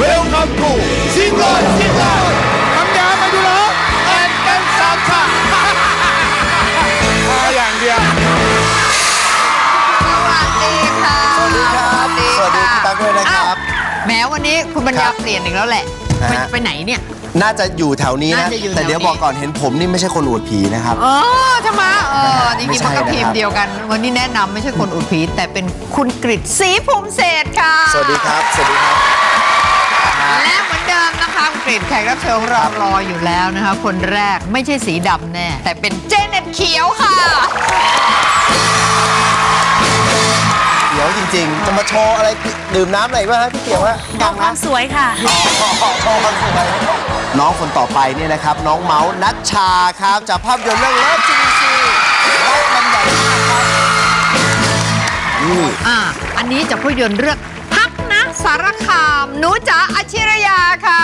Welcome to ชิงลอยทำยามาดูเหรอแอนเป็นสามชาพออย่างเดียวสวัสดีค่ะสวัสดีพี่ตั๊กด้วยนะครับแม้วันนี้คุณปัญญาเปลี่ยนอีกแล้วแหละไปไหนเนี่ยน่าจะอยู่แถวนี้นะแต่เดี๋ยวบอกก่อนเห็นผมนี่ไม่ใช่คนอวดผีนะครับทำไมจริงๆมันก็ทีมเดียวกันวันนี้แนะนำไม่ใช่คนอวดผีแต่เป็นคุณกฤษศรีภูมิเศรษฐ์ค่ะสวัสดีครับสวัสดีครับและเหมือนเดิมนะคะคุณกฤษแขกรับเชิญของเรารออยู่แล้วนะคะคนแรกไม่ใช่สีดำแน่แต่เป็นเจเน็ตเขียวค่ะเดี๋ยวจริงๆจะมาโชว์อะไรดื่มน้ำอะไรบ้างฮะพี่เขียวฮะโชว์ความสวยค่ะโชว์ความสวยน้องคนต่อไปเนี่ยนะครับน้องเมาส์นัชชาครับจากภาพยนตร์เรื่องเลิฟซีรีส์รักมันใหญ่มากครับนี่อันนี้จากภาพยนตร์เรื่องฮักนะสารคามหนูจ๋าอาชิรยาค่ะ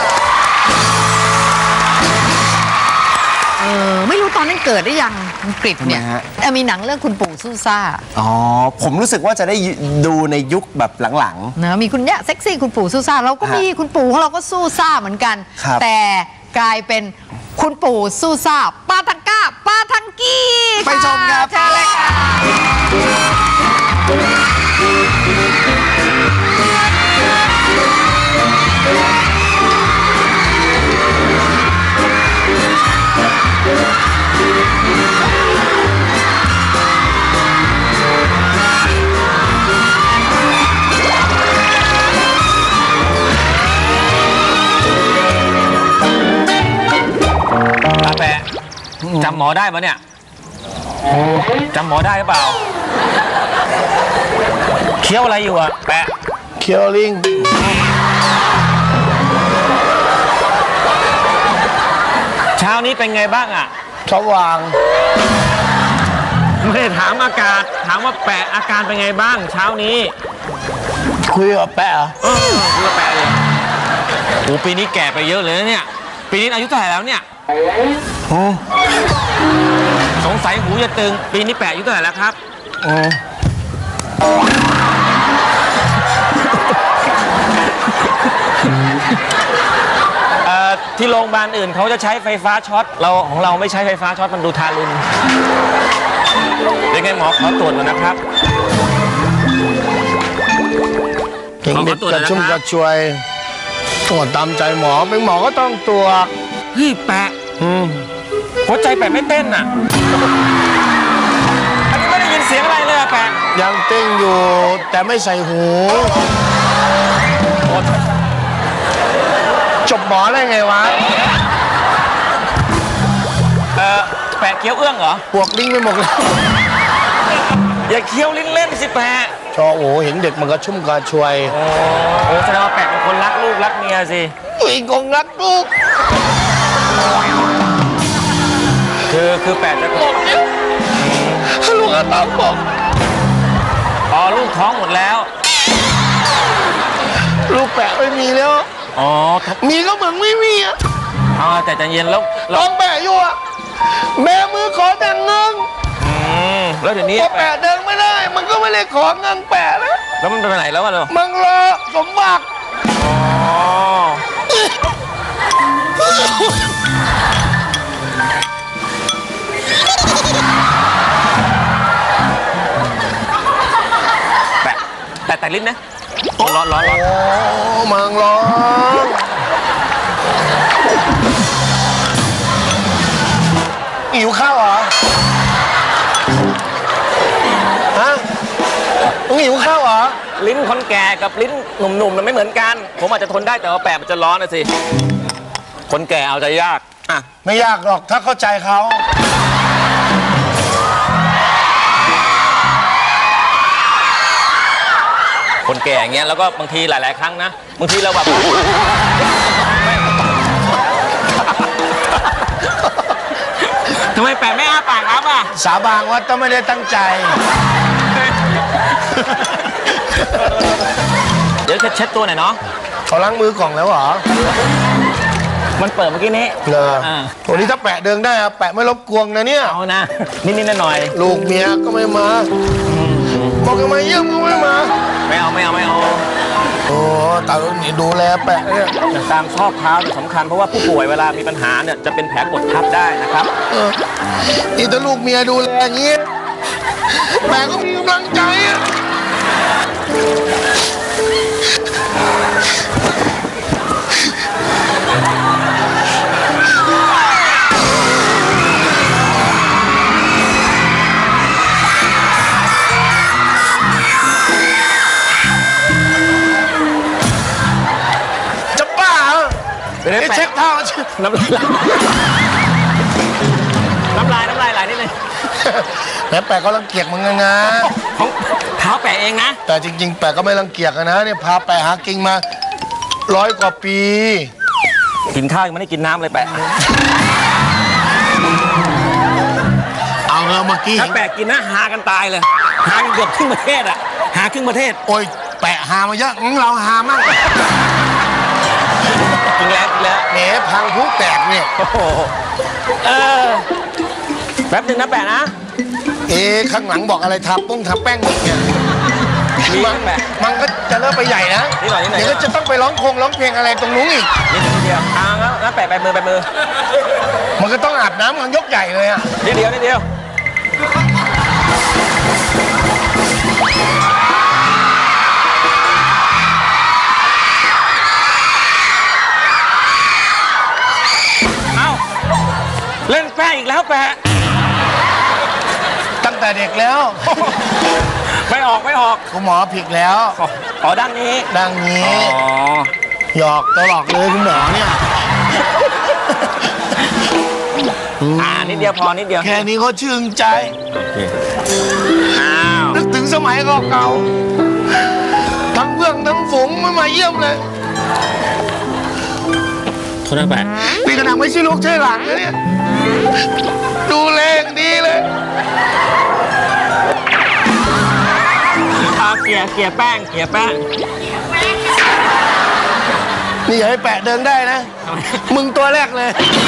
ไม่รู้ตอนนั้นเกิดได้ยังกฤษเนี่ยมีหนังเรื่องคุณปู่สู้ซ่าผมรู้สึกว่าจะได้ดูในยุคแบบหลังๆนะมีคุณเนี่ยเซ็กซี่คุณปู่สู้ซ่าเราก็มีคุณปู่ของเราก็สู้ซ่าเหมือนกันแต่กลายเป็นคุณปู่สู้ซ่าปาทังก้าปาทังกี้ไปชมครับเชิญเลยค่ะแปะจำหมอได้ปะเนี่ยจำหมอได้หรือเปล่าเคี้ยวอะไรอยู่อะแปะเคี้ยวลิงเช้านี้เป็นไงบ้างอะสว่างไม่ได้ถามอากาศถามว่าแปะอาการเป็นไงบ้างเช้านี้คุยกับแปะคุยกับแปะเลยโอ้ปีนี้แก่ไปเยอะเลยนะเนี่ยปีนี้อายุเท่าไหร่แล้วเนี่ยสงสัยหูจะตึงปีนี้แปะอายุเท่าไหร่แล้วครับที่โรงพยาบาลอื่นเขาจะใช้ไฟฟ้าช็อตของเราไม่ใช้ไฟฟ้าช็อตมันดูทารุณเดี๋ยวไงหมอขอตรวจก่อนนะครับเก่งเด็ดกระชุ่มกระชวยตรวจตามใจหมอเป็นหมอก็ต้องตรวจเฮ้ยแปะหัวใจแปะไม่เต้นอ่ะอันนี้ไม่ได้ยินเสียงอะไรเลยอะแปะยังเต้นอยู่แต่ไม่ใส่หูจบหมอได้ไงวะแปะเคี้ยวเอื้องเหรอปวกลิ้งไปหมดเลยอย่าเคี้ยวลิ้นเล่นสิแปะชอโอ้เห็นเด็กมันก็ชุ่มกระชวยโอ้แสดงว่าแปะเป็นคนรักลูกรักเมียสิตัวเองคงรักลูกคือแปะจะบอกเนี่ยลูกก็ต้องบอกลูกท้องหมดแล้วลูกแปะไม่มีแล้วมีก็เหมือนไม่มีอ่ะแต่ใจเย็นแล้วต้องแปะอยู่อ่ะแม่มือขอแต่งเงินแล้วเดี๋ยวนี้พอแปะเดินไม่ได้มันก็ไม่เลยขอเงินแปะแล้วมันไปไหนแล้ววะมันรอสมบัติแต่ลิ้นนะร้อนมังร้อนหิวข้าวเหรอฮะมึงหิวข้าวเหรอลิ้นคนแก่กับลิ้นหนุ่มๆมันไม่เหมือนกันผมอาจจะทนได้แต่ว่าแปะมันจะร้อนนะสิคนแก่เอาใจยากไม่ยากหรอกถ้าเข้าใจเขาคนแก่อย่างเงี้ยแล้วก็บางทีหลายๆครั้งนะบางทีเราแบบทำไมแปะไม่อ้าปากครับสาบานว่าต้องไม่ได้ตั้งใจเดี๋ยวเช็ดตัวหน่อยเนาะเขาล้างมือกล่องแล้วเหรอมันเปิดเมื่อกี้นี้วันนี้ถ้าแปะเดินได้อะแปะไม่รบกวนนะเนี่ยเอานะนิดหน่อยลูกเมียก็ไม่มาบอกกันมาเยี่ยมก็ไม่มาไม่เอาโอ้ตาลุงนี่ดูแลแปะเนี่ยอย่างตามซอกเท้าเนี่ยสำคัญเพราะว่าผู้ป่วยเวลามีปัญหาเนี่ยจะเป็นแผลกดทับได้นะครับนี่ถ้าลูกเมียดูแลอย่างงี้แปะก็มีกำลังใจอะเช็คเท้าน้ำลายไหลนิดนึงแม่แปะก็รังเกียจมึงนะของเท้าแปะเองนะแต่จริงๆแปะก็ไม่รังเกียจนะเนี่ยพาแปะหากินมา100 กว่าปีกินข้าวยังไม่ได้กินน้ำเลยแปะเอาเมื่อกี้ถ้าแปะกินนะหากันตายเลยหากันเกือบครึ่งประเทศอ่ะหาครึ่งประเทศโอ้ยแปะหามาเยอะงั้นเราหามั่งกินแล้วแหมพังพุแตกเนี่ยโอ้โหแป๊บนึงนะแปะนะข้างหลังบอกอะไรทาแป้งหมดเนี่ยมันก็จะเริ่มไปใหญ่นะเดี๋ยวก็จะต้องไปร้องเพลงอะไรตรงนู้นอีกนิดเดียวแล้วแปะมือมันก็ต้องอาบน้ำมันยกใหญ่เลยอ่ะนิดเดียวเล่นแปะอีกแล้วแปะตั้งแต่เด็กแล้วไม่ออกคุณหมอผิดแล้วด้านนี้หยอกตลอดเลยคุณหมอเนี่ยนิดเดียวพอนิดเดียวแค่นี้ก็ชื่นใจนึกถึงสมัยเก่าๆทั้งเพื่อนทั้งฝูงมาเยี่ยมเลยเขาได้แปะนี่ขนาดไม่ใช่ลูกใช่หลานนะเนี่ยดูแลอย่างดีเลยเกี่ยแป้งนี่อย่าให้แปะเดินได้นะมึงตัวแรกเลย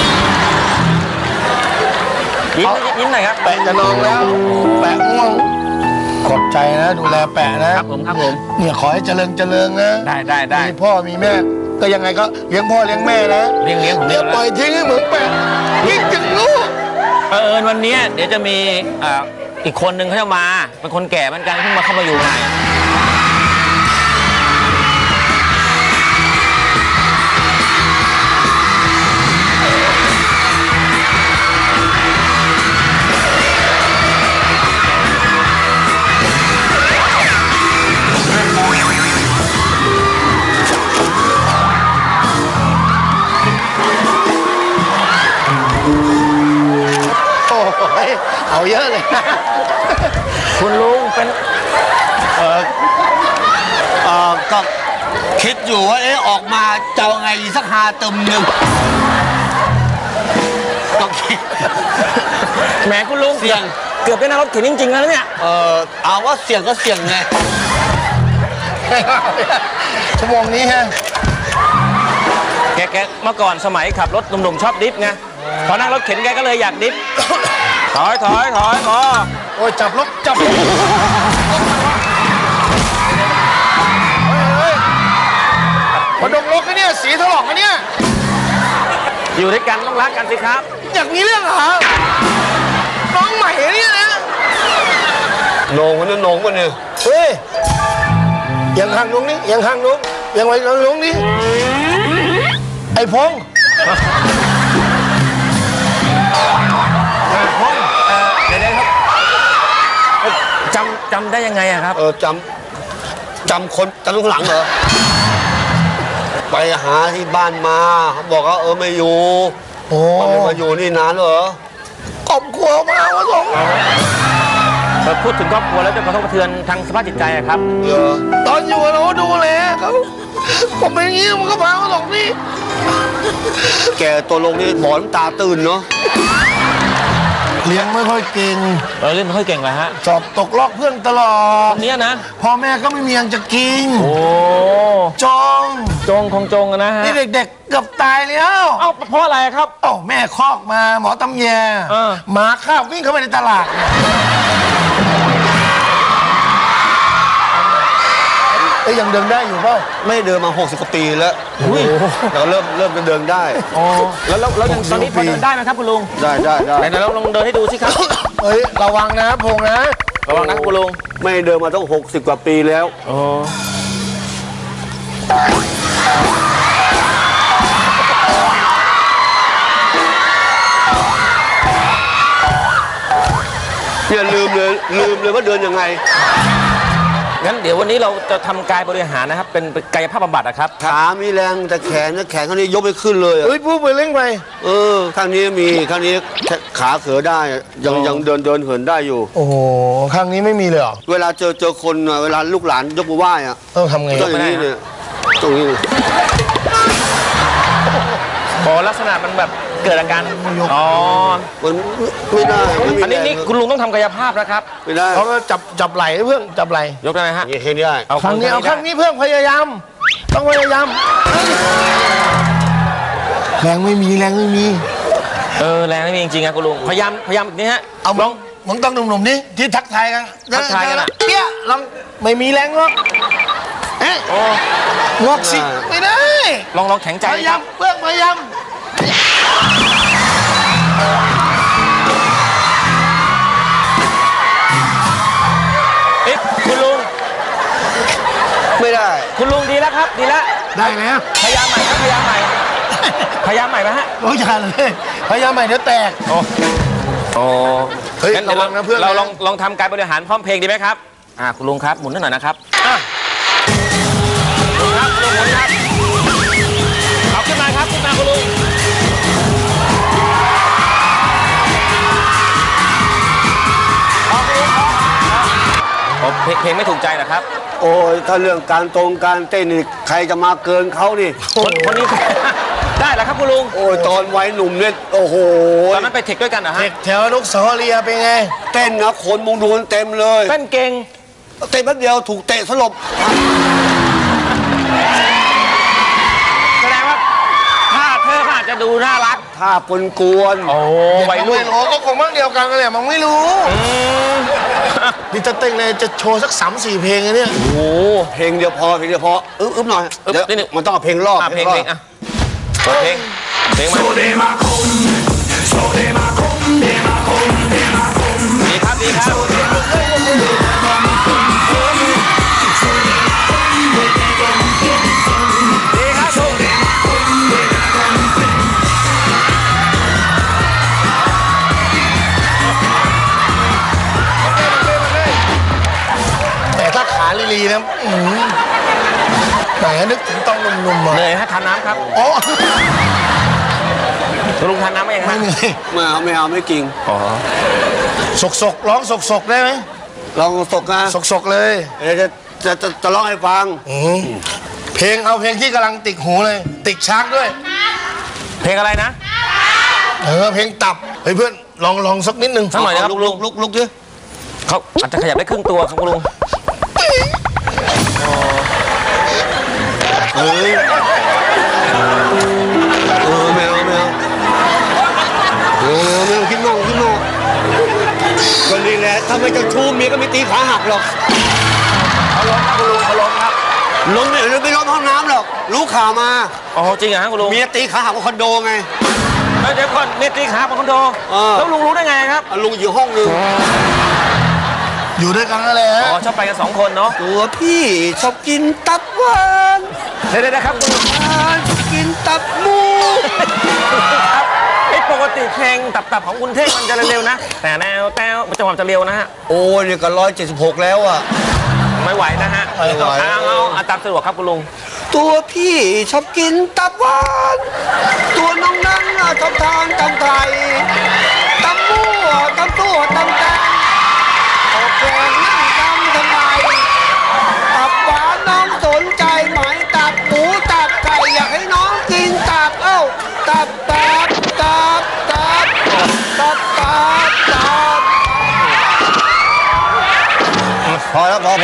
ยิ้มหน่อยครับแปะจะนอนแล้วแปะง่วงขอบใจนะดูแลแปะนะครับผมเนี่ยขอให้เจริญนะได้มีพ่อมีแม่ก็ยังไงก็เลี้ยงพ่อเลี้ยงแม่นะเลี้ยงผมเนี่ยปล่อยทิ้งให้เหมือนแปะยิ่งจึงลูกวันนี้เดี๋ยวจะมีอีกคนนึงเขาจะมาเป็นคนแก่เหมือนกันเพิ่งเข้ามาอยู่ใหม่เอาเยอะเลยคุณลุงเป็นก็คิดอยู่ว่าออกมาจะไงสัก5 ตึมหนึ่งก็คิดแหมคุณลุงเสี่ยงเกือบได้นั่งรถเข็นจริงๆแล้วเนี่ยเอาว่าเสี่ยงก็เสี่ยงไงชั่วโมงนี้ฮะแกเมื่อก่อนสมัยขับรถหนุ่มๆชอบดิฟไงพอนั่งรถเข็นแกก็เลยอยากดิฟถอยพอโอ้ยจับมาดมรถกันเนี่ยสีถลอกกันเนี่ยอยู่ด้วยกันต้องรักกันสิครับอยากมีเรื่องเหรอน้องใหม่เนี่ยนะโหน่งมันเนี่ยเฮ้ยยังข้างนุ้งนี่ยังไว้ข้างนุ้งนี่ไอ้พงเดี๋ยวครับจำได้ยังไงอะครับจำคนจำลูกหลังเหรอไปหาที่บ้านมาเขาบอกว่าไม่อยู่ไม่มาอยู่นี่นานเหรอครอบครัวมาส่งพูดถึงครอบครัวแล้วจะกระทบกระเทือนทางสภาพจิตใจครับตอนอยู่เราดูแลเขาผมเป็นอย่างนี้มันก็พามาส่งนี่แกตัวลงนี่หมอนตาตื่นเนาะเลี้ยงไม่ค่อยเก่งเล่นไม่ค่อยเก่งเลยฮะสอบตกลอกเพื่อนตลอดเนี้ยนะพ่อแม่ก็ไม่มีอย่างจะกินโอ้จงนะฮะนี่เด็กๆเกือบตายแล้วเพราะอะไรครับแม่คอกมาหมอตำแยหมาข้าววิ่งเข้าไปในตลาดอย่ยังเดินได้อยู่เปล่าไม่เดินมา60กว่าปีแล้วเราเริ่มจะเดินได้อ๋อแล้วยังตอนนี้พอเดินได้ไหมครับคุณลุงได้ไหนๆเราลองเดินให้ดูสิครับเฮ้ยระวังนะพงนะระวังนะครับคุณลุงไม่เดินมาต้อง60กว่าปีแล้วอ๋อเนี่ยลืมเลยว่าเดินยังไงงั้นเดี๋ยววันนี้เราจะทำกายบริหารนะครับเป็นกายภาพบำบัดนะครับขามีแรงแต่แขนข้างนี้ยกไม่ขึ้นเลยอะเฮ้ยพูดไปเร่งไปข้างนี้มีข้างนี้ขาเขือได้ยังเดินเหินได้อยู่โอ้โหข้างนี้ไม่มีเลยเหรอเวลาเจอคนอะเวลาลูกหลานยกมือไหว้อะต้องทำไงต้องอย่างนี้เนี่ยตรงนี้เนี่ยอ๋อลักษณะมันแบบเกิดอาการอ๋อมันไม่ได้ไม่มีอันนี้แรงนี่คุณลุงต้องทำกายภาพนะครับไม่ได้เขาก็จับไหล่เพื่อนจับไหล่ยกได้ไหมฮะนี่แค่นี้ได้เอาข้างนี้เอาข้างนี้เพื่อนพยายามต้องพยายามแรงไม่มีแรงไม่มีแรงไม่มีจริงๆครับคุณลุงพยายามอีกนิดฮะเอาลองมึงต้องหนุ่มๆนี่ที่ทักทายกันทักทายกันอะเปี้ยลองไม่มีแรงหรอกเอ๊ะโอ้งอกสิไม่ได้ลองแข็งใจพดิยาคยารัมบเพื่อนพยายามเอ๊ะคุณลุงไม่ได้คุณลุงดีแล้วครับดีแล้วได้แล้วพยายามใหม่ครับพยายามใหม่พยายามใหม่ไหมฮะโอ้ยอย่าเลยพยายามใหม่เดี๋ยวแตกโอ้เฮ้ยงั้นเดี๋ยวระวังนะเพื่อนเราลองทำการบริหารพร้อมเพลงดีไหมครับคุณลุงครับหมุนหน่อยนะครับหมุนครับคุณลุงหมุนครับเอาขึ้นมาครับขึ้นมาคุณลุงเอาคุณลุงเอาเพลงไม่ถูกใจเหรอครับโอ้ยถ้าเรื่องการเต้นนี่ใครจะมาเกินเขานี่คนนี้ ได้แล้วครับคุณลุงโอ้ยตอนวัยหนุ่มเนี่ยโอ้โหตอนนั้นไปเทคด้วยกันเหรอฮะเด็กแถวนกสาวรียเป็นไงเต้นนะคนมุงดูกันเต็มเลยเต้นเก่งเต้นแป๊บเดียวถูกเตะสลบแสดงว่าท่าเธออาจจะดูน่ารักท่ากวนโอ้วัยรุ่นไม่รู้ก็คงมั่งเดียวกันกันแหละมันไม่รู้นี่จะเต้นเลยจะโชว์สัก3-4 เพลงเลยเนี่ยโอ้เพลงเดียวพออึ๊บหน่อยอึ๊บเดี๋ยวนิดนึงมันต้องเอาเพลงรอบเพลงรอบอ่ะเปิดเพลงมาดีครับดีครับดีครับแต่ถ้าขาลีๆนะแต่นึกถึงต้องหนุ่มๆอ่ะเหนื่อยฮะทานน้ำครับอ๋อคุณลุงทานน้ำไหมยังไม่ฮะเหนื่อยไม่เอาไม่กินอ๋อสกร้องสกได้ไหมลองตกนะสกเลยเดี๋ยวจะร้องให้ฟังเพลงเอาเพลงที่กำลังติดหูเลย ติดชักด้วยเพลงอะไรนะเพลงตับเฮ้ยเพื่อนลองสักนิดนึงสักหน่อยนะครับลุกดิเขาอาจจะขยับได้ครึ่งตัวครับคุณลุงเฮ้ยแมวคิดนอกก็นี่แหละถ้าไม่จะชูเมียก็ไม่ตีขาหักหรอกเขาล้มครับคุณลุงเขาล้มครับล้มเนี่ยไม่ล้มห้องน้ำหรอกรู้ข่าวมาอ๋อจริงเหรอฮะคุณลุงเมียตีขาหักกับคอนโดไงเดี๋ยวก่อนเมตรีขาบนคอนโด แล้วลุงรู้ได้ไงครับลุงอยู่ห้องนึงอยู่ด้วยกันนั่นแหละอ๋อชอบไปกัน2 คนเนาะตัวพี่ชอบกินตับหวานเดี๋ยวนะครับคุณลุงกินตับหมูไอ้ปกติเพลงตับของคุณเท่งมันจะเร็วๆนะ แต่แนวมันจังหวะจะเร็วนะฮะโอ้ยเนี่ยก็176แล้วอ่ะไม่ไหวนะฮะไม่ไหวเอาตามสะดวกครับคุณลุงตัวพี่ชอบกินตับหวานตัวน้องนั่งชอบทานตำไทยตำมั่วตำตัวตำแตงออกแกงนั่งตำทำไมตับหวานน้องสนใจไหมตับหมูตับไก่อยากให้น้องกินตับตับพอแล้วพอ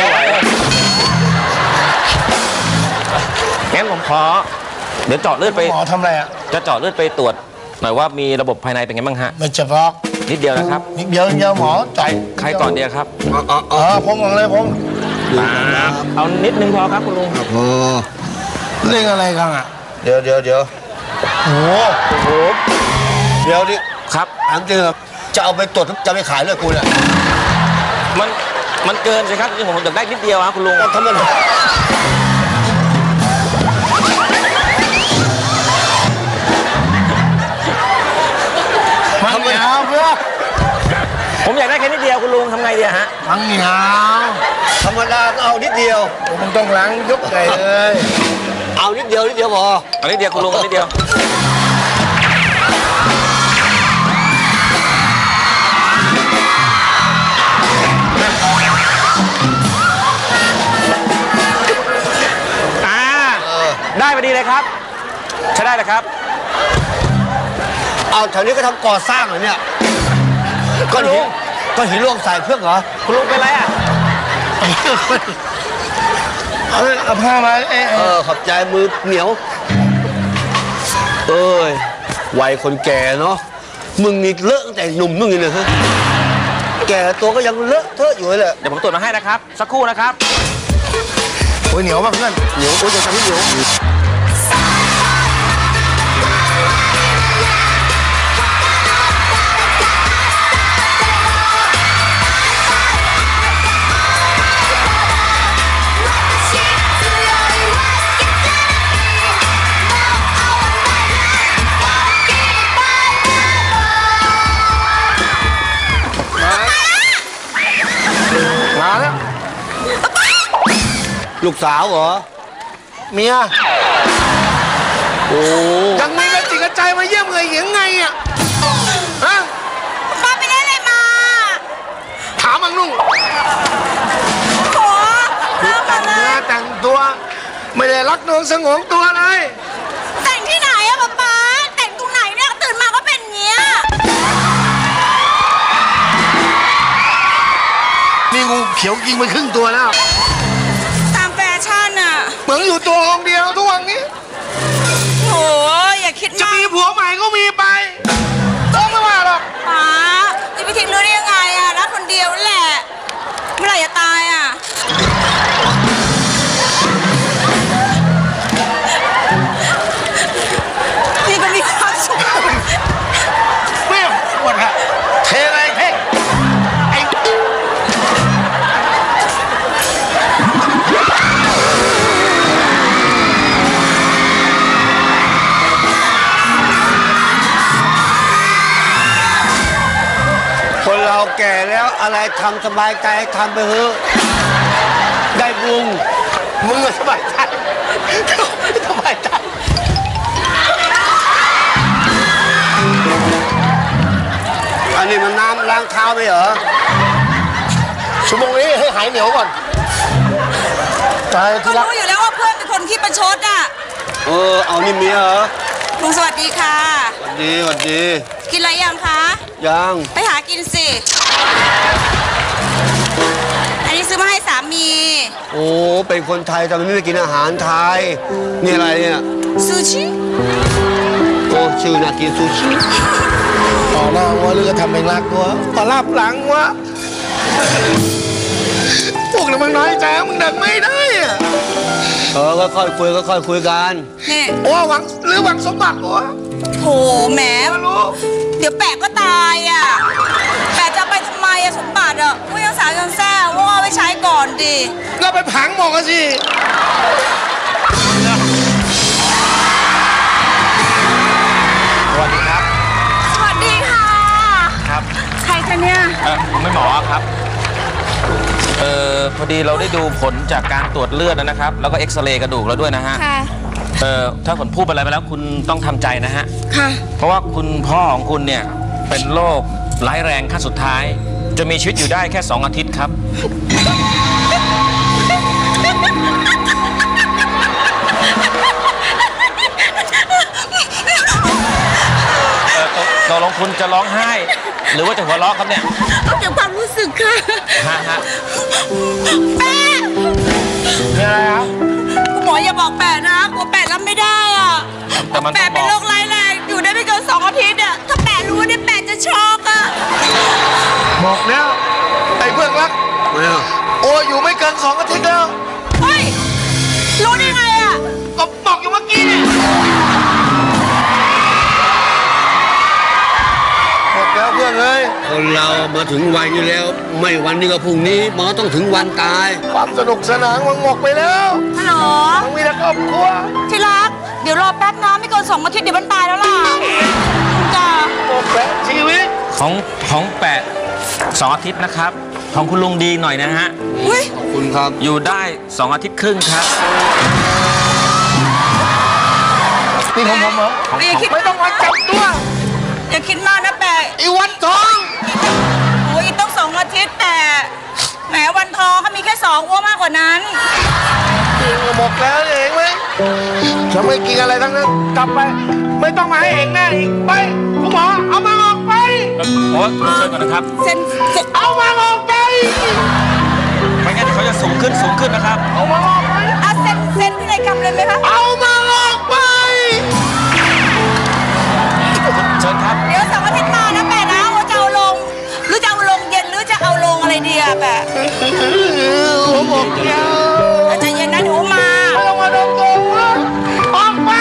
งั้นผมขอ เดี๋ยวเจาะเลือดไปหมอทำอะไรอ่ะจะเจาะเลือดไปตรวจหน่อยว่ามีระบบภายในเป็นไงบ้างฮะไม่เจ็บหรอกนิดเดียวนะครับนิดเดียวหมอจ่ายใครก่อนเดียวครับพงก่อนเลยพงครับเอานิดนึงพอครับคุณลุงโอ้เรื่องอะไรกันอ่ะเดี๋ยวโอ้โหเดี๋ยวดิครับถามจริงเหรอจะเอาไปตรวจจะไปขายเลยกูเนี่ยมันเกินสิครับจริงๆผมอยากได้นิดเดียวครับคุณลุงทำไมมันเหนียวเพื่อผมอยากได้แค่นิดเดียวคุณลุงทำไงดีฮะมันเหนียวธรรมดาก็เอานิดเดียวมึงต้องล้างยกใหญ่เลยเอานิดเดียวพอเอานิดเดียวคุณลุงเอานิดเดียวได้พอดีเลยครับใช้ได้เลยครับเอาแถวนี้ก็ทำก่อสร้างเหรอเนี่ยก้อนหินรวมใส่เพื่อนเหรอคุณลุงเป็นไรอ่ะเอาผ้ามาขอบใจมือเหนียวเอ้ยวัยคนแก่เนาะมึงนี่เลอะตั้งแต่หนุ่มมึงเลยนะฮะแก่ตัวก็ยังเลอะเทอะอยู่เลยแหละเดี๋ยวผมตรวจมาให้นะครับสักครู่นะครับโอ้ยเหนียวมากเพื่อนเหนียวโอ้ยจะทำให้เหนียวมาแล้วลูกสาวเหรอเมียโอ้ยังมีกระจิกกระใจมาเยี่ยมเลยยังไงอ่ะฮะป้าไปได้อะไรมาถามมังนุ่งโหป้ามาแต่งเลเนื้อย แต่งตัว ไม่ได้รักนวงสงวนตัวเลยแต่งที่ไหนอะป้าแต่งตรงไหนเนี่ยตื่นมาก็เป็นอย่างเงี้ยนี่งูเขียวกินไปครึ่งตัวแล้วตามแฟชั่นอะเหมือนอยู่ตัวองเดียวทุกวันนี้โหอย่าคิดจะมากมีผัวใหม่ก็มีไปต้องไม่ว่าหรอกป้าจะไปทิ้งรู้ได้ยังไงอะรักคนเดียวนั่นแหละเมื่อไหร่จะตายอะนี่ก็มีความสุขไม่ปวดฮะเทอะไรเท่งไอ้คนเราแก่แล้วอะไรทำสบายใจทำไปเถอะได้บุญมึงอะสบายใจสบายใจอันนี้มันน้ำล้างเท้าไหมเหรอชั่วโมงนี้ให้หายเหนียวก่อนไปก็ที่รักรู้อยู่แล้วว่าเพื่อนเป็นคนขี้ประชดอะเอานี่เมียเหรอลุงสวัสดีค่ะสวัสดีกินอะไรยังคะยังไปหากินสิ อันนี้ซื้อมาให้สามีโอ้เป็นคนไทยทำไมไม่ไปกินอาหารไทยนี่อะไรเนี่ยซูชิโอ้ชื่อน่ากินซูชิต่อหน้าวัวหรือก็ทำเป็นรักวัวต่อรับหลังวะพวกนั้นมึงน้อยใจมึงดักไม่ได้อะก็ค่อยคุยกันนี่โอ้หวังหรือหวังสมบัติวะโหแหมไม่รู้เดี๋ยวแปะก็ตายอ่ะ แปะจะเอาไปทำไมอะสมบัติอะว่ายังสาวยังแซ่ว่าเอาไปใช้ก่อนดิก็ไปผังหมอกกันสิสวัสดีครับสวัสดีค่ะครับใครคะเนี่ยผมไม่หมอครับพอดีเราได้ดูผลจากการตรวจเลือดนะครับ แล้วก็เอ็กซเรย์กระดูกแล้วด้วยนะฮะค่ะถ้าผมพูดอะไรไปแล้วคุณต้องทำใจนะฮะค่ะเพราะว่าคุณพ่อของคุณเนี่ยเป็นโรคร้ายแรงขั้นสุดท้าย จะมีชีวิตอยู่ได้แค่2 อาทิตย์ครับ ตกลงคุณจะร้องไห้ หรือว่าจะหัวเราะครับเนี่ยเอาเก็บความรู้สึกค่ะฮะแปะมีอะไรครับคุณหมออย่าบอกแปะนะกลัวแปะรับไม่ได้อ่ะแต่มันแปะเป็นโรคร้ายแรงอยู่ได้ไม่เกิน2 อาทิตย์อ่ะถ้าแปะรู้เนี่ยแปะจะช็อกอ่ะบอกแล้วไอ้เพื่อนรักไม่เอาโอ้อยู่ไม่เกิน2 อาทิตย์คนเรามาถึงวัยนี้แล้ว ไม่วันนี้ก็พรุ่งนี้หมอต้องถึงวันตายความสนุกสนานมันหมกไปแล้วฮัลโหลต้องมีแต่ครอบครัวที่รัก เดี๋ยวรอแป๊บนะไม่เกิน2 อาทิตย์เดี๋ยวมันตายแล้วล่ะจ้าหมกแบบชีวิตของแปะ2 อาทิตย์นะครับ ของคุณลุงดีหน่อยนะฮะอุ้ยขอบคุณครับอยู่ได้2 อาทิตย์ครึ่งครับนี่ของผมเหรออย่าคิดไม่ต้องมาจับตัวอย่าคิดมากนะแปะไอ้วันทองโอ้ยต้อง2 อาทิตย์แต่แหมวันทองเขามีแค่2อ้วมากกว่านั้นหมกแล้วเองไหมฉันไม่กินอะไรทั้งนั้นกลับไป ไม่ต้องมาให้เองแน่อีกไปคุณหมอเอามาออกไปโอ้เชิญก่อนนะครับเซ็นเอามาออกไปไม่งั้นเดี๋ยวเขาจะสูงขึ้นนะครับเอามาออกไปเอาเซ็นพินัยกรรมเลยไหมคะเอามาออกไปเชิญครับเดี๋ยว2 อาทิตย์มานะแปะนะว่าจะเอาลง หรือจะเอาลงเย็นหรือจะเอาลงอะไรดีอะแปะหัวหมกยาวใจเย็นนะหนูมาไม่ต้องมาโดนโกงนะออกไป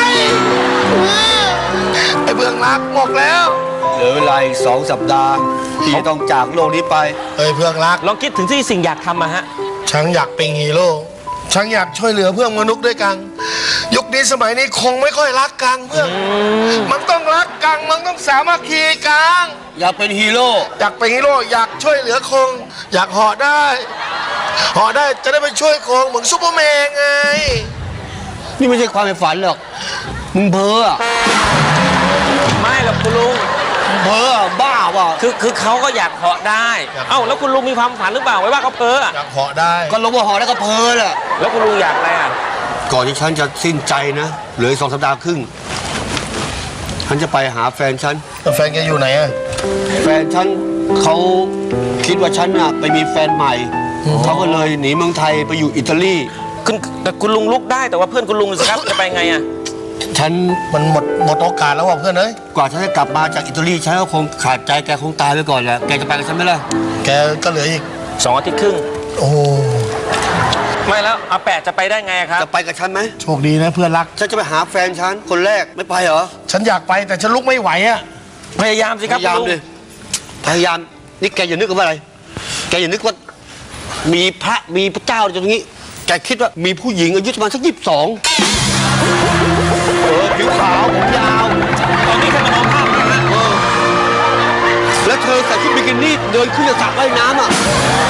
ไอ้เบื้องรักหมกแล้วเหลือเวลาอีก2 สัปดาห์ที่จะต้องจากโลกนี้ไปเฮ้ยเพื่อนรักลองคิดถึงที่สิ่งอยากทำมาฮะฉันอยากเป็นฮีโร่ฉันอยากช่วยเหลือเพื่อนมนุษย์ด้วยกัน ยุคนี้สมัยนี้คงไม่ค่อยรักกันเพื่อนมันต้องรักกันมันต้องสามัคคีกันอยากเป็นฮีโร่อยากเป็นฮีโร่อยากช่วยเหลือคง อยากเหาะได้เหาะได้จะได้ไปช่วยคงเหมือนซูเปอร์แมนไงนี่ไม่ใช่ความในฝันหรอกมึงเพ้ออะไม่หรอกคุณลุงมึงเพ้ออะบ้าว่ะคือเขาก็อยากเหาะได้ เอ้าแล้วคุณลุงมีความฝันหรือเปล่าไว้ว่าเขาเพ้ออะอยากเหาะได้ก็ลงมาหอแล้วก็เพ้อแหละแล้วคุณลุงอยากอะไรอ่ะก่อนที่ฉันจะสิ้นใจนะเหลืออีก2 สัปดาห์ครึ่งฉันจะไปหาแฟนฉันแฟนแกอยู่ไหนอะแฟนฉันเขาคิดว่าฉันน่ะไปมีแฟนใหม่เขาก็เลยหนีเมืองไทยไปอยู่อิตาลีแต่คุณลุงลุกได้แต่ว่าเพื่อนคุณลุงสิครับจะไปไงอ่ะฉันมันหมดโอกาสแล้วว่ะเพื่อนเอ้ยกว่าฉันจะกลับมาจากอิตาลีฉันก็คงขาดใจแกคงตายไปก่อนแหละแกจะไปกับฉันไหมล่ะแกก็เหลืออีก 2 อาทิตย์ครึ่งโอ้ไม่แล้วอาแปะจะไปได้ไงครับจะไปกับฉันไหมโชคดีนะเพื่อนรักฉันจะไปหาแฟนฉันคนแรกไม่ไปเหรอฉันอยากไปแต่ฉันลุกไม่ไหวอะพยายามสิพครับยายามคุณลุงดิพยายามนี่แกอย่านึกว่าอะไร แกอย่านึกว่ามีพระมีพระเจ้าอยู่ตรงนี้แกคิดว่ามีผู้หญิงอายุประมาณสัก22ผิวขาวผมยาวตอนนี้แค่มโนภาพนะฮะแล้วเธอใส่ชุดบิกินี่เดินขึ้นจากสระว่ายน้ำอ่ะ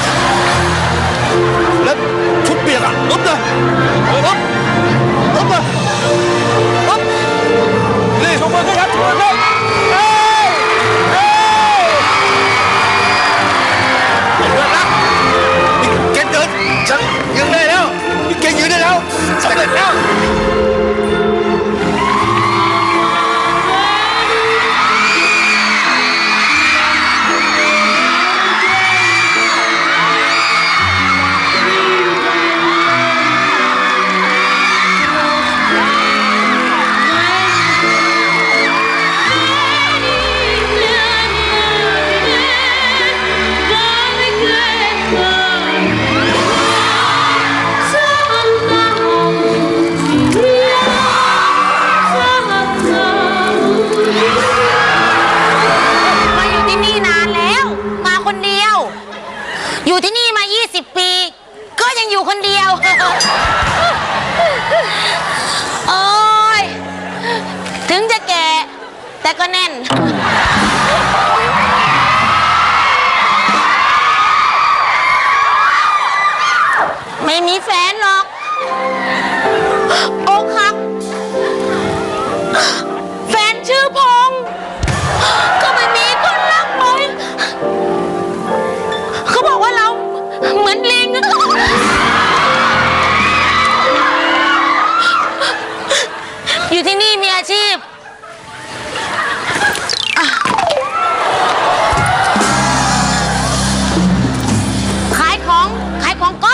แล้วชุดเปียกอ่ะลบเลยลบเลยลบนี่ชมมือขึ้นครับชมมือขึ้นเฮ้ยเฮ้ยเพื่อนรักนี่แกเดินฉันยืนได้แล้วนี่แกยืนได้แล้วสำเร็จแล้วมาอยู่ที่นี่นานแล้ว มาคนเดียว อยู่ที่นี่มา 20 ปี ก็ยังอยู่คนเดียว โอ้ยถึงจะแก่ แต่ก็แน่น ไม่มีแฟนหรอกอกหัก แฟนชื่อพงษ์ก็ไม่มีคนรักปอยเขาบอกว่าเราเหมือนลิง อยู่ที่นี่มีอาชีพ ขายของก๊อฟ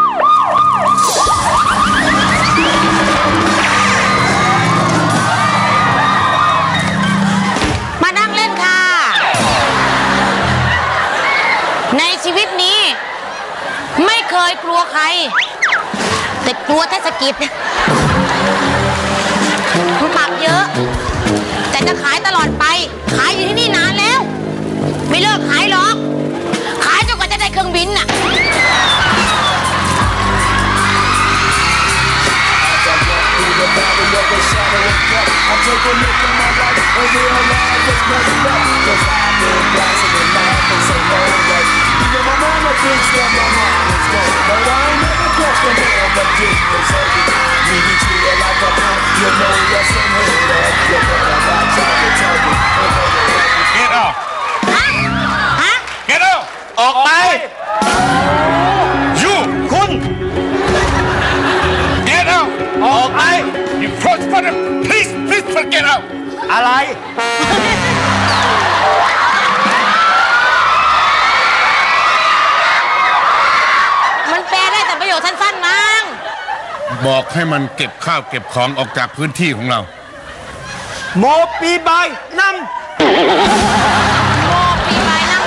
มานั่งเล่นค่ะ ในชีวิตนี้ ไม่เคยกลัวใคร แต่กลัวเทศกิจมันปรับเยอะ แต่จะขายตลอดไป ขายอยู่ที่นี่นานแล้ว ไม่เลิกขายหรอกมันเก็ตเอาอะไรมันแปลได้แต่ประโยคสั้นๆมั้งบอกให้มันเก็บข้าวเก็บของออกจากพื้นที่ของเราโมปีบายนำโมปีใบนั่ง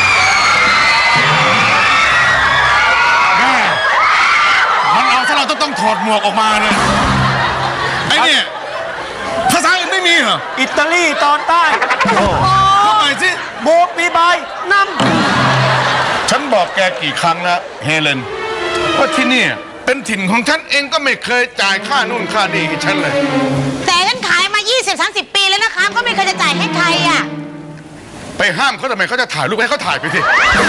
แม่มันเอาซะเราต้องถอดหมวกออกมาเลยไอ้เนี่ยภาษาอื่นไม่มีเหรออิตาลีตอนใต้พูดหน่อยสิโมปีบายนฉันบอกแกกี่ครั้งแล้วเฮเลนว่าที่นี่เป็นถิ่นของฉันเองก็ไม่เคยจ่ายค่านู่นค่านี่ให้ฉันเลยแต่ฉันขายมา 20-30 ปีแล้วนะคะก็ไม่เคยจะจ่ายให้ใครอ่ะไปห้ามเขาทำไมเขาจะถ่ายรูปให้เขาถ่ายไปสิ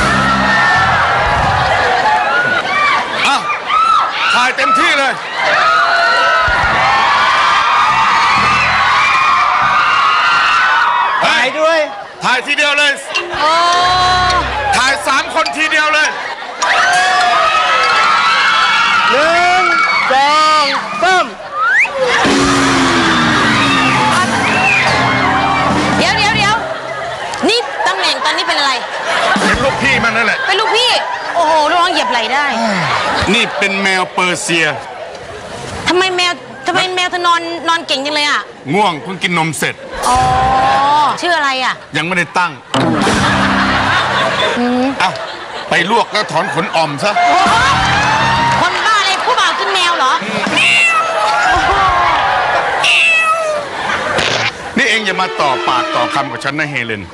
อ้าวถ่ายเต็มที่เลยำถ่ายด้วยถ่ายทีเดียวเลยโอ้ถ่าย3 คนทีเดียวเลย 1 2 3 เดี๋ยวนี่ตำแหน่งตอนนี้เป็นอะไรเป็นลูกพี่มันนั่นแหละเป็นลูกพี่ โอ้โหลูกน้องเหยียบไหลได้นี่เป็นแมวเปอร์เซียทำไมแมวเธอนอนเก่งจังเลยอ่ะง่วงเพิ่งกินนมเสร็จอ๋อ ชื่ออะไรอ่ะยังไม่ได้ตั้งอ่ะไปลวกแล้วถอนขนอ่อมซะโอ้โหคนบ้าอะไรผู้บ่าวกินแมวเหรอนี่เองอย่ามาต่อปากต่อคำกับฉันนะเฮเลน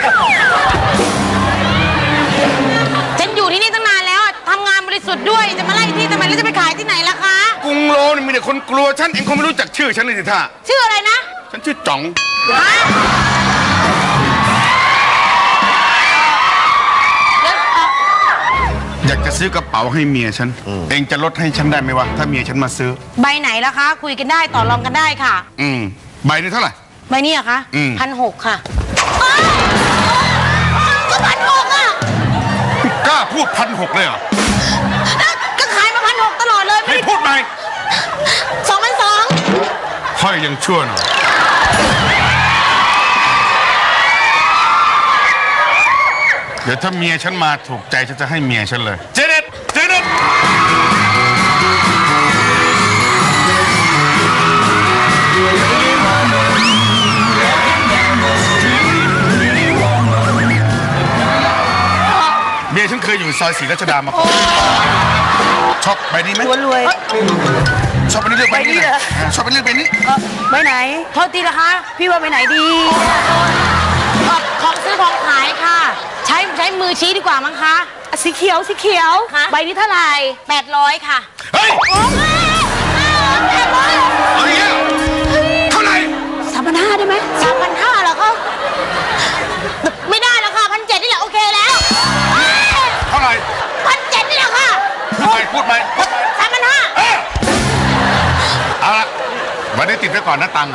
ฉันอยู่ที่นี่ตั้งนานแล้วอะทำงานบริสุทธิ์ด้วย จะมาไล่ที่ทำไมแล้วจะไปขายที่ไหนล่ะคะกรุงโลนี่มีแต่คนกลัวฉันเองคงไม่รู้จักชื่อฉันเลยสิท่าชื่ออะไรนะฉันชื่อจ๋องฮะเดี๋ยวอยากจะซื้อกระเป๋าให้เมียฉัน เองจะลดให้ฉันได้ไหมวะถ้าเมียฉันมาซื้อใบไหนล่ะคะ คุยกันได้ต่อรองกันได้ค่ะใบนี้เท่าไหร่ใบนี้อะคะ 1,600 ค่ะก็1,600อ่ะกล้าพูด1,600เลยเหรอก็ขายมา1,600ตลอดเลยให้พูดไหม 2,200 ค่อยยังชั่วหน่อยเดี๋ยวถ้าเมียฉันมาถูกใจฉันจะให้เมียฉันเลย เจเน็ตเมียฉันเคยอยู่ซอยศรีรัชดามาก่อนชอบใบนี้ไหมรวยชอบไปเรื่องใบนี้เลยชอบไปเรื่องใบนี้ไปไหนโทษทีนะคะ พี่ว่าไปไหนดีของซื้อของขายค่ะ ใช้มือชี้ดีกว่ามั้งคะสีเขียวใบนี้เท่าไหร่800ค่ะเฮ้ยโอ้800 เอาอย่างเงี้ยเท่าไหร่ 3,500ได้ไหม3,500เหรอคะไม่ได้แล้วค่ะ1,700นี่แหละโอเคแล้วเท่าไหร่ 1,700นี่แหละค่ะพูดไหม 3,500 เอาละวันนี้ติดไว้ก่อนนะตังค์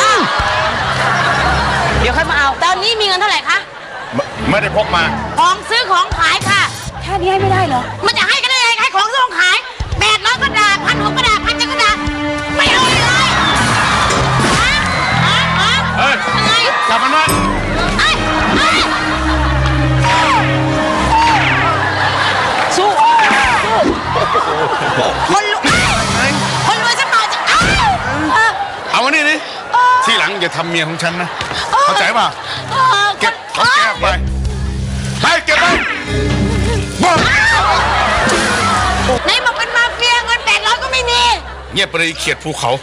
เดี๋ยวค่อยมาเอาตอนนี้มีเงินเท่าไหร่คะไม่ได้พกมาของซื้อของขายค่ะ แค่นี้ให้ไม่ได้เหรอ มันจะให้กันได้ยังไงขายของซื้อของขาย800ก็ด่า1,600ก็ด่า1,700ก็ด่าไม่เอาเลยเฮ้ยอะไรจับมันไว้สู้คนรวยจะเปล่าจะเอาวันนี้ดิทีหลังอย่าทำเมียของฉันนะ เข้าใจป่ะ เก็บของแกไปเก็บไปบอกไหนบอกเป็นมาเฟียเงิน800ก็ไม่มีเงียบไปเลยเขียดภูเขา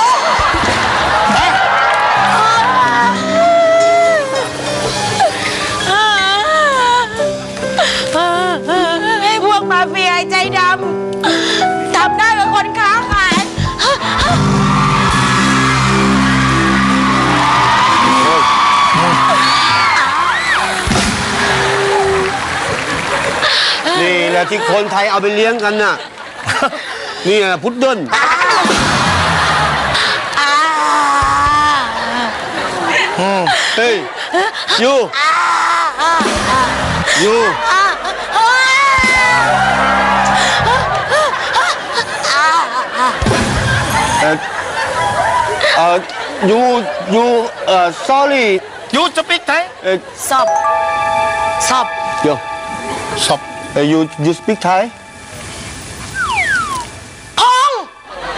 ให้พวกมาเฟียใจดำทำได้กับคนค้าขายนี่แหละที่คนไทยเอาไปเลี้ยงกันน่ะ นี่แหละพุดเดิ้ลเฮ้ยยู you sorry you speak Thai สอบสอบ yo สอบ you speak Thai พงษ์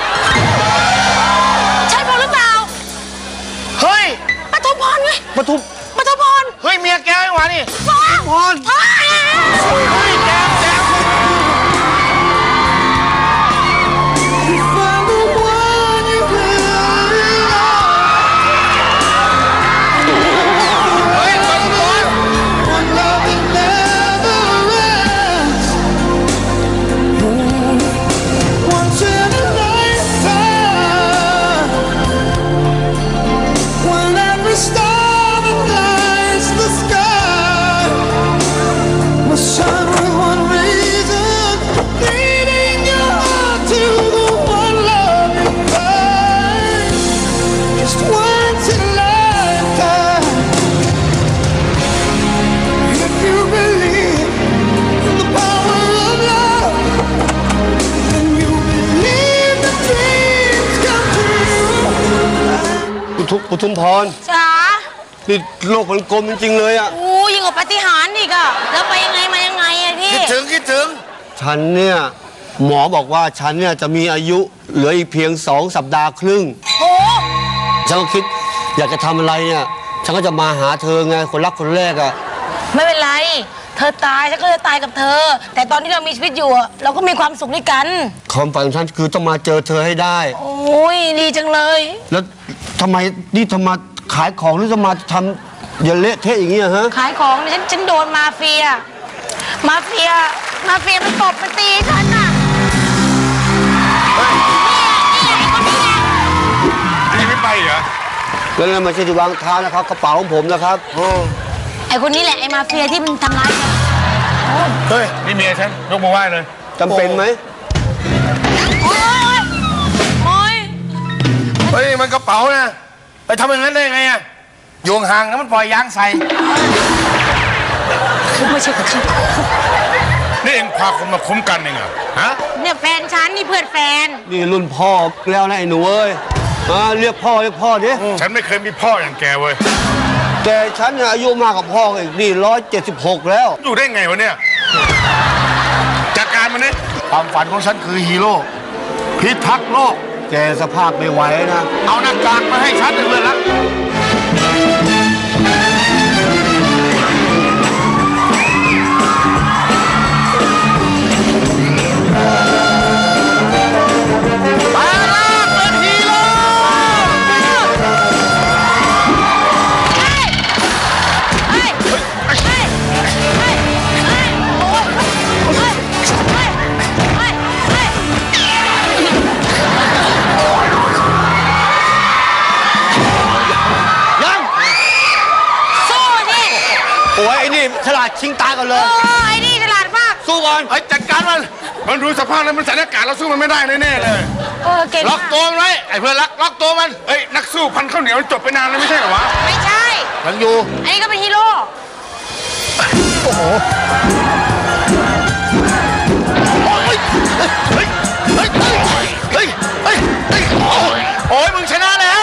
ใช่พงษ์หรือเปล่าเฮ้ยปทุมพรไงปทุมปทุมพรเฮ้ยเมียแกไม่หวานี่พงษ์พรพงษ์เฮ้ยแกปทุมพรจ๋านี่โลกมันกลมจริงๆเลยอ่ะโอ้ยิ่งกว่าปาฏิหาริย์อีกอะแล้วไปยังไงมายังไงอะพี่คิดถึงฉันเนี่ยหมอบอกว่าฉันเนี่ยจะมีอายุเหลืออีกเพียง2 สัปดาห์ครึ่งโอ้ฉันก็คิดอยากจะทำอะไรเนี่ยฉันก็จะมาหาเธอไงคนรักคนแรกอ่ะไม่เป็นไร เธอตายฉันก็จะตายกับเธอ แต่ตอนที่เรามีชีวิตอยู่อะเราก็มีความสุขด้วยกันความฝันของฉันคือต้องมาเจอเธอให้ได้โอ้ยดีจังเลยแล้วทำไมนี่ทำมาขายของหรือจะมาทำอย่าเละเทะอย่างเงี้ยฮะขายของเนี่ยฉันโดนมาเฟียมันตบมันตีฉันน่ะนี่ไงไอ้คนนี้ไงนี่ไม่ไปเหรอแล้วนั่นไม่ใช่ที่วางเท้านะครับกระเป๋าของผมนะครับไอ้คนนี้แหละไอ้มาเฟียที่มันทำร้ายฉันเฮ้ย นี่เมียฉันยกมือไหว้เลยจำเป็นไหมโอ๊ยโอ๊ยเฮ้ยมันกระเป๋านะไปทำอย่างนั้นได้ไงอะโยงห่างแล้วมันปล่อยยางใส่คือไม่ใช่กับฉันนี่เองพาคนมาคุ้มกันเองเหรอฮะเนี่ยแฟนฉันนี่เพื่อนแฟนนี่รุ่นพ่อแล้วนะไอ้หนูเอ้ยเรียกพ่อดิฉันไม่เคยมีพ่ออย่างแกเว้ยแต่ฉันเนี่ยอายุมากกว่าพ่ออีกนี่176แล้วอยู่ได้ไงวะเนี่ยจัดการมันนี่ความฝันของฉันคือฮีโร่พิทักษ์โลกแกสภาพไม่ไหวนะเอาหน้ากากมาให้ฉันเลยเพื่อนรักโอ้ยไอ้นี่ฉลาดชิงตายกันเลยไอ้นี่ฉลาดมากสู้ก่อนไอ้จัดการมันมันดูสภาพแล้วมันใส่หน้ากากเราสู้มันไม่ได้แน่ๆเลยเก่งล็อกมากตัวมันไว้ไอ้เพื่อนรักล็อกตัวมันเฮ้ย นักสู้พันข้าวเหนียวมันจบไปนานแล้วไม่ใช่เหรอวะไม่ใช่ยังอยู่อันนี้ก็เป็นฮีโร่โอ้ยมึงชนะแล้ว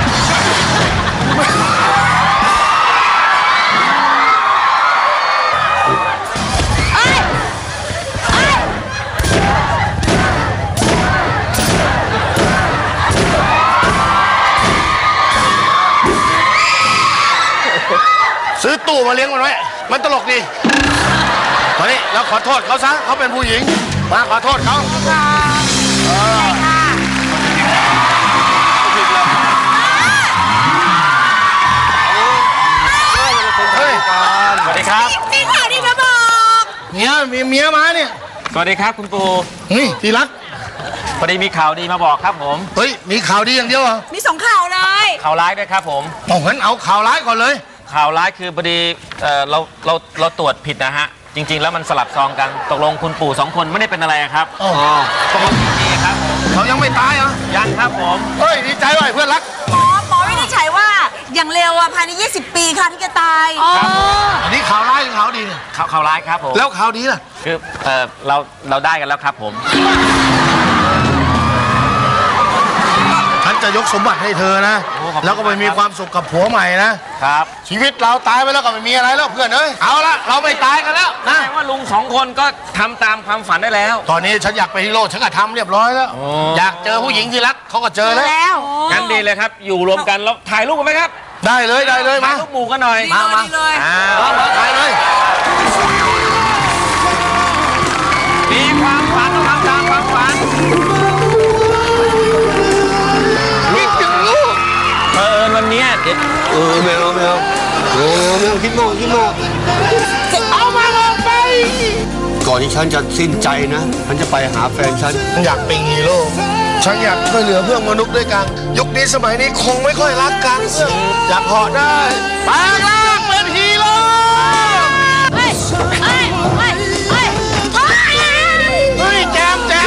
ซื้อตู้มาเลี้ยงมันไว้ มันตลกดีมานี่แล้วขอโทษเขาซะเขาเป็นผู้หญิง มาขอโทษเขา เฮ้ยสวัสดีครับมีข่าวดีมาบอกเนี่ยมีเมียมาเนี่ยสวัสดีครับคุณปูเฮ้ยที่รักพอดีมีข่าวดีมาบอกครับผมเฮ้ย มีข่าวดีอย่างเดียวเหรอมี2 ข่าวเลยข่าวร้ายด้วยครับผมเอางั้นเอาข่าวร้ายก่อนเลยข่าวร้ายคือพอดีเราตรวจผิดนะฮะ จริง ๆ แล้วมันสลับซองกัน ตกลงคุณปู่2 คนไม่ได้เป็นอะไรครับอ๋อตกลงดีครับผมเขายังไม่ตายเหรอยังครับผมเฮ้ย ดีใจว่ะเพื่อนรักหมอวินิจฉัยว่าอย่างเร็วภายใน20 ปีค่ะที่จะตายอันนี้ข่าวร้ายหรือข่าวดีเนี่ยข่าวร้ายครับผมแล้วข่าวดีล่ะคือเราได้กันแล้วครับผมฉันจะจะยกสมบัติให้เธอนะ แล้วก็ไปมีความสุขกับผัวใหม่นะครับ ชีวิตเราตายไปแล้วก็ไม่มีอะไรแล้วเพื่อนเอ้ยเอาละเราไม่ตายกันแล้วแสนะดงว่าลุง2 คนก็ทำตามความฝันได้แล้วตอนนี้ฉันอยากไปฮีโร่ฉันก็ทำเรียบร้อยแล้ว อยากเจอผู้หญิงที่รักเขาก็เจอแล้วงั้นดีเลยครับ อยู่รวมกันแล้วถ่ายรูปกันไหมครับได้เลยได้เลยถ่ามายรูปหมู่กันหน่อยดีเลยดีเลยมาถ่ายเลยมีความฝันต้องทำตามความฝันคิดถึงลูกวันนี้เด็กไม่เอาคิดมากเอามาเลยไปก่อนที่ฉันจะสิ้นใจนะฉันจะไปหาแฟนฉันอยากเป็นฮีโร่ฉันอยากช่วยเหลือเพื่อนมนุษย์ด้วยกันยุคนี้สมัยนี้คงไม่ค่อยรักกันอยากเหาะได้แปลงร่างเป็นฮีโร่เฮ้ยแจมเ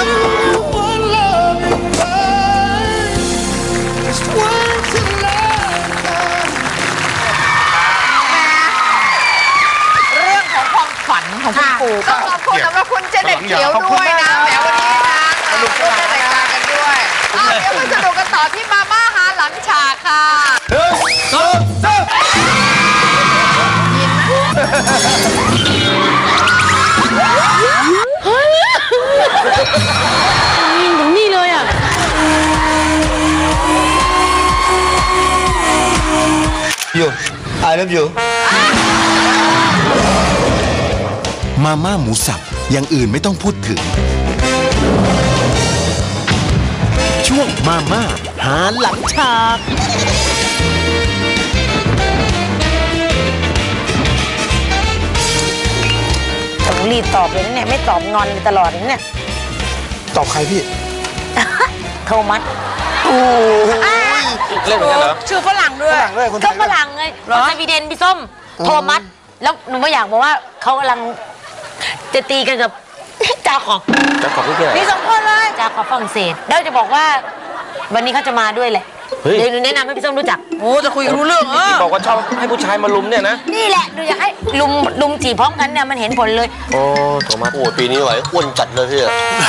รื่องของความฝันของคุณปู่ก็ขอบคุณสำหรับคุณเจเน็ตเขียวด้วยนะแหมวันนี้นะร่วมในรายการกันด้วยเดี๋ยวมาสนุกกันต่อที่มาม่าหาหลังฉากค่ะยิงถึงนี่เลยอ่ะอยู่I love you มาม่าหมูสับอย่างอื่นไม่ต้องพูดถึง ช่วงมาม่าหาหลังฉากต้องรีบตอบเลยนะเนี่ยไม่ตอบงอนเลยตลอดเลยเนี่ยตอบใครพี่โทมัสเล่นเหมือนกันเหรอชื่อฝรั่งด้วยก็ฝรั่งไงคนสวีเดนพี่ส้มโทมัสแล้วหนูไม่อยากบอกว่าเขากำลังจะตีกันกับจาขอบจะขอบคุณที่ไหนมี2 คนเลยจาขอบฝรั่งเศสแล้วจะบอกว่าวันนี้เขาจะมาด้วยแหละเฮ้ยเดี๋ยวหนูแนะนำให้พี่ส้มรู้จักโอ้จะคุยกันรู้เรื่องที่บอกว่าชอบให้ผู้ชายมาลุมเนี่ยนะนี่แหละหนูอยากให้ลุมจีบพร้อมกันเนี่ยมันเห็นผลเลยโอ้โทมัสโอ้ปีนี้ไหวอ้วนจัดเลยพี่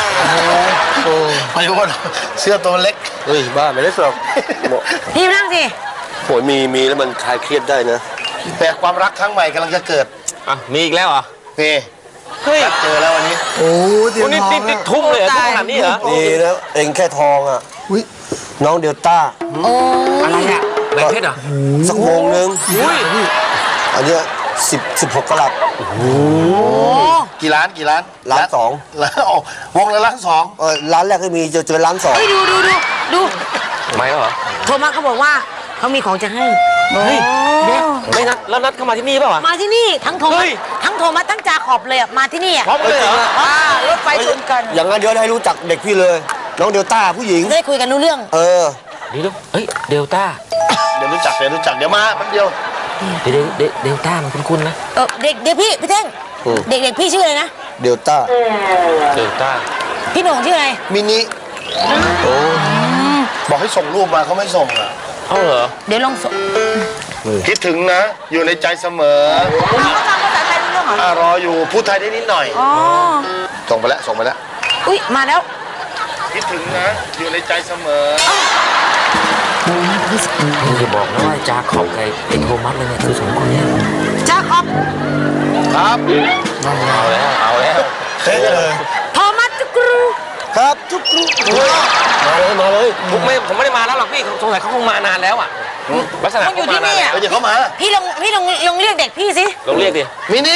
ไม่อ้วนเสื้อตัวเล็กเฮ้ยบ้าไม่ได้สอบพี่มานั่งสิโอ้ยมีแล้วมันคลายเครียดได้นะแต่ความรักครั้งใหม่กำลังจะเกิดอ่ะมีอีกแล้วเหรอนี่เฮ้ยเจอแล้ววันนี้โอ้วันนี้ติดทุ่มเลยเหรอทุ่มขนาดนี้เหรอดีนะเองแค่ทองอ่ะน้องเดลต้าอะไรอ่ะแหวนเพชรเหรอสักวงนึงอุ้ยอันเนี้ย16 กะรัตกี่ล้านล้าน2แล้ววงละล้าน2ล้านแรกก็มีเจอล้าน2 เฮ้ยดูทำไมเหรอโทมัสเขาบอกว่าเขามีของจะให้เฮ้ยไม่นัดแล้วนัดเข้ามาที่นี่เปล่าวะมาที่นี่ทั้งโทเฮ้มัสยทั้งจาขอบเลยอ่ะมาที่นี่อ่ะพร้อมเลยเหรอรถไฟชนกันอย่างนั้นเดี๋ยวให้รู้จักเด็กพี่เลย น้องเดลต้าผู้หญิงได้คุยกันรู้เรื่องเออเดี๋ยวเฮ้ยเดลต้าเดี๋ยวรู้จักเดี๋ยวมาแป๊บเดียวเดลต้ามันคุ้นๆนะเด็กพี่เท่งเด็กพี่ชื่ออะไรนะเดลต้าเดลต้าพี่หนุ่มชื่ออะไรมินิโอ้บอกให้ส่งรูปมาเขาไม่ส่งอ่ะเอาเหรอเดี๋ยวลองส่งคิดถึงนะ อยู่ในใจเสมอเขาฟังภาษาไทยรู้เรื่องเหรอรออยู่พูดไทยได้นิดหน่อยอ๋อส่งไปแล้วอุ้ยมาแล้วคิดถึงนะ อยู่ในใจเสมอมึงจะบอกนะว่าจาขอบกับไอ้โทมัสเลยเนี่ยคือ2 คนเนี่ยจาขอบครับเอาแล้วเท่เลยโทมัสจุกรูครับจุ๊บมาเลยผมไม่ได้มาแล้วหรอกพี่สงสัยเขาคงมานานแล้วอ่ะลักษณะมันอยู่ที่นี่อ่ะเดี๋ยวเขามาพี่ลองเรียกเด็กพี่สิลองเรียกดิมินิ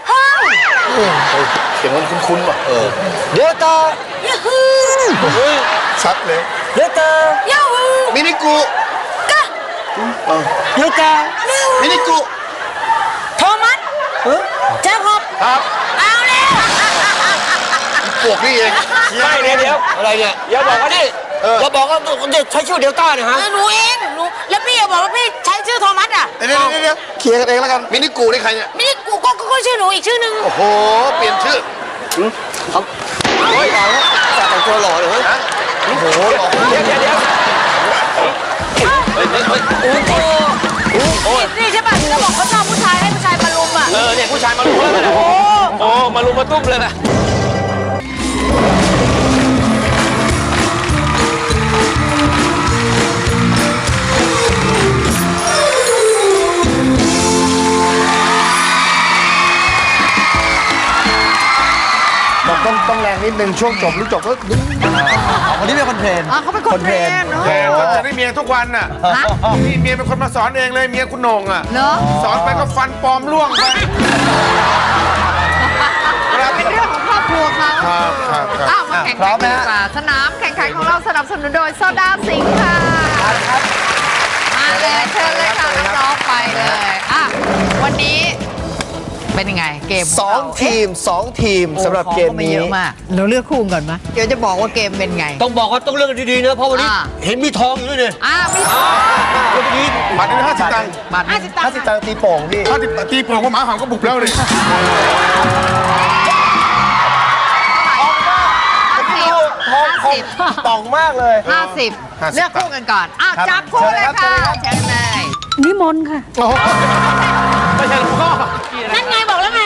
เสียงมันคุ้นๆว่ะเดลต้ายูฮูชัดเลยเดลต้ายูฮูมินิกุกะเดลต้ามินิกุโทมัสจาขอบครับเอาแล้วปวกพี่เองไม่เดี๋ยวอะไรเนี่ยอย่าบอกว่าดิเราบอกว่าจะใช้ชื่อเดลต้าเนี่ยฮะหนูเองแล้วพี่บอกว่าพี่ใช้ชื่อโทมัสอ่ะเดี๋ยวเคลียร์กันเองแล้วกันมินิกูนี่ใครเนี่ยไม่ได้กูก็ชื่อหนูอีกชื่อนึงโอ้โหเปลี่ยนชื่อครับเฮ้ยหล่อแล้วแต่งตัวหล่อเลยฮะโอ้โหหล่อเดี๋ยวนี่ใช่ป่ะที่เขาบอกเขาชอบผู้ชายให้ผู้ชายมาลุมอ่ะเนี่ยผู้ชายมาลุมแล้วนะโอ้มาลุมมาตุ้มเลยนะนิดนึงช่วงจบหรือจบก็คนนี้เป็นคนเทรนเขาเป็นคนเทรนเนาะแกก็จะได้เมียทุกวันน่ะนี่เมียเป็นคนมาสอนเองเลยเมียคุณโหน่งอ่ะเนาะสอนไปก็ฟันปลอมร่วงไปเป็นเรื่องของครอบครัวเขาครับครับอ้าวมาแข่งขันกันดีกว่าสนามแข่งขันของเราสนับสนุนโดยโซดาสิงค์ค่ะมาเลยเชิญเลยค่ะน้องๆไปเลยอ่ะวันนี้เป็นยังไงเกม 2 ทีมสำหรับเกมนี้เยอะมากเราเลือกคู่ก่อนไหมเดี๋ยวจะบอกว่าเกมเป็นไงต้องบอกว่าต้องเลือกดีๆนะเพราะวันนี้เห็นมีทองอยู่ด้วยเนี่ยมีบัตรนี้50 ตังค์บาท50 ตังค์ตีโป่งพี่ 50ตีโป่งว่าหมาหางก็บุกแล้วเลยป่องมากเลย 50เลือกคู่กันก่อนอ้าวจับคู่เลยค่ะเชิญเลยนิมนต์ค่ะไม่ใช่หลวงพ่อนั่นไงบอกแล้วไง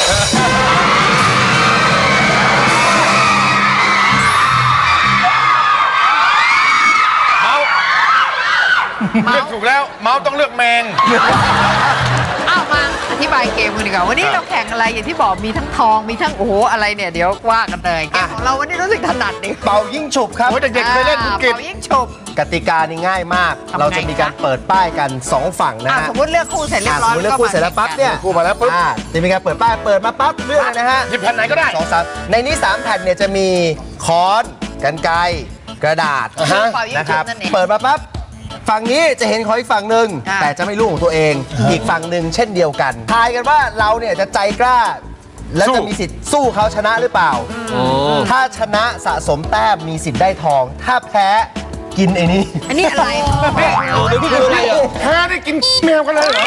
เลือกถูกแล้วเมาส์ต้องเลือกแมงอ้าวมาอธิบายเกมกันดีกว่าวันนี้เราแข่งอะไรอย่างที่บอกมีทั้งทองมีทั้งโอ้โหอะไรเนี่ยเดี๋ยวว่ากันเลยเกมของเราวันนี้รู้สึกถนัดดิเป่ายิ่งฉุบครับโอ้ยเด็กๆเคยเล่นภูเก็ตเป่ายิ่งฉุบกติกานี่ง่ายมากทำไงเราจะมีการเปิดป้ายกัน 2 ฝั่งนะฮะสมมติเลือกคู่เสร็จเรียบสร้อมยมติเลือกคู่เสร็จแล้วปั๊บเนี่ยคู่มาแล้วปุ๊บจะมีการเปิดป้ายเปิดมาปั๊บเลือกเลยนะฮะหยิบแผ่นไหนก็ได้ 2 3ในนี้ 3 แผ่นเนี่ยจะมีค้อนกรรไกรกระดาษนะครับเปิดมาปั๊บฝั่งนี้จะเห็นของอีกฝั่งหนึ่งแต่จะไม่รู้ของตัวเอง อีกฝั่งหนึ่งเช่นเดียวกันทายกันว่าเราเนี่ยจะใจกล้า และจะมีสิทธิ์สู้เขาชนะหรือเปล่า ถ้าชนะสะสมแต้มมีสิทธิ์ได้ทอง ถ้าแพ้กินไอ้นี่อันนี้อะไรเดี๋ยวพี่ดูอะไรอ่ะแพ้ได้กินแมวกันเลยเหรอ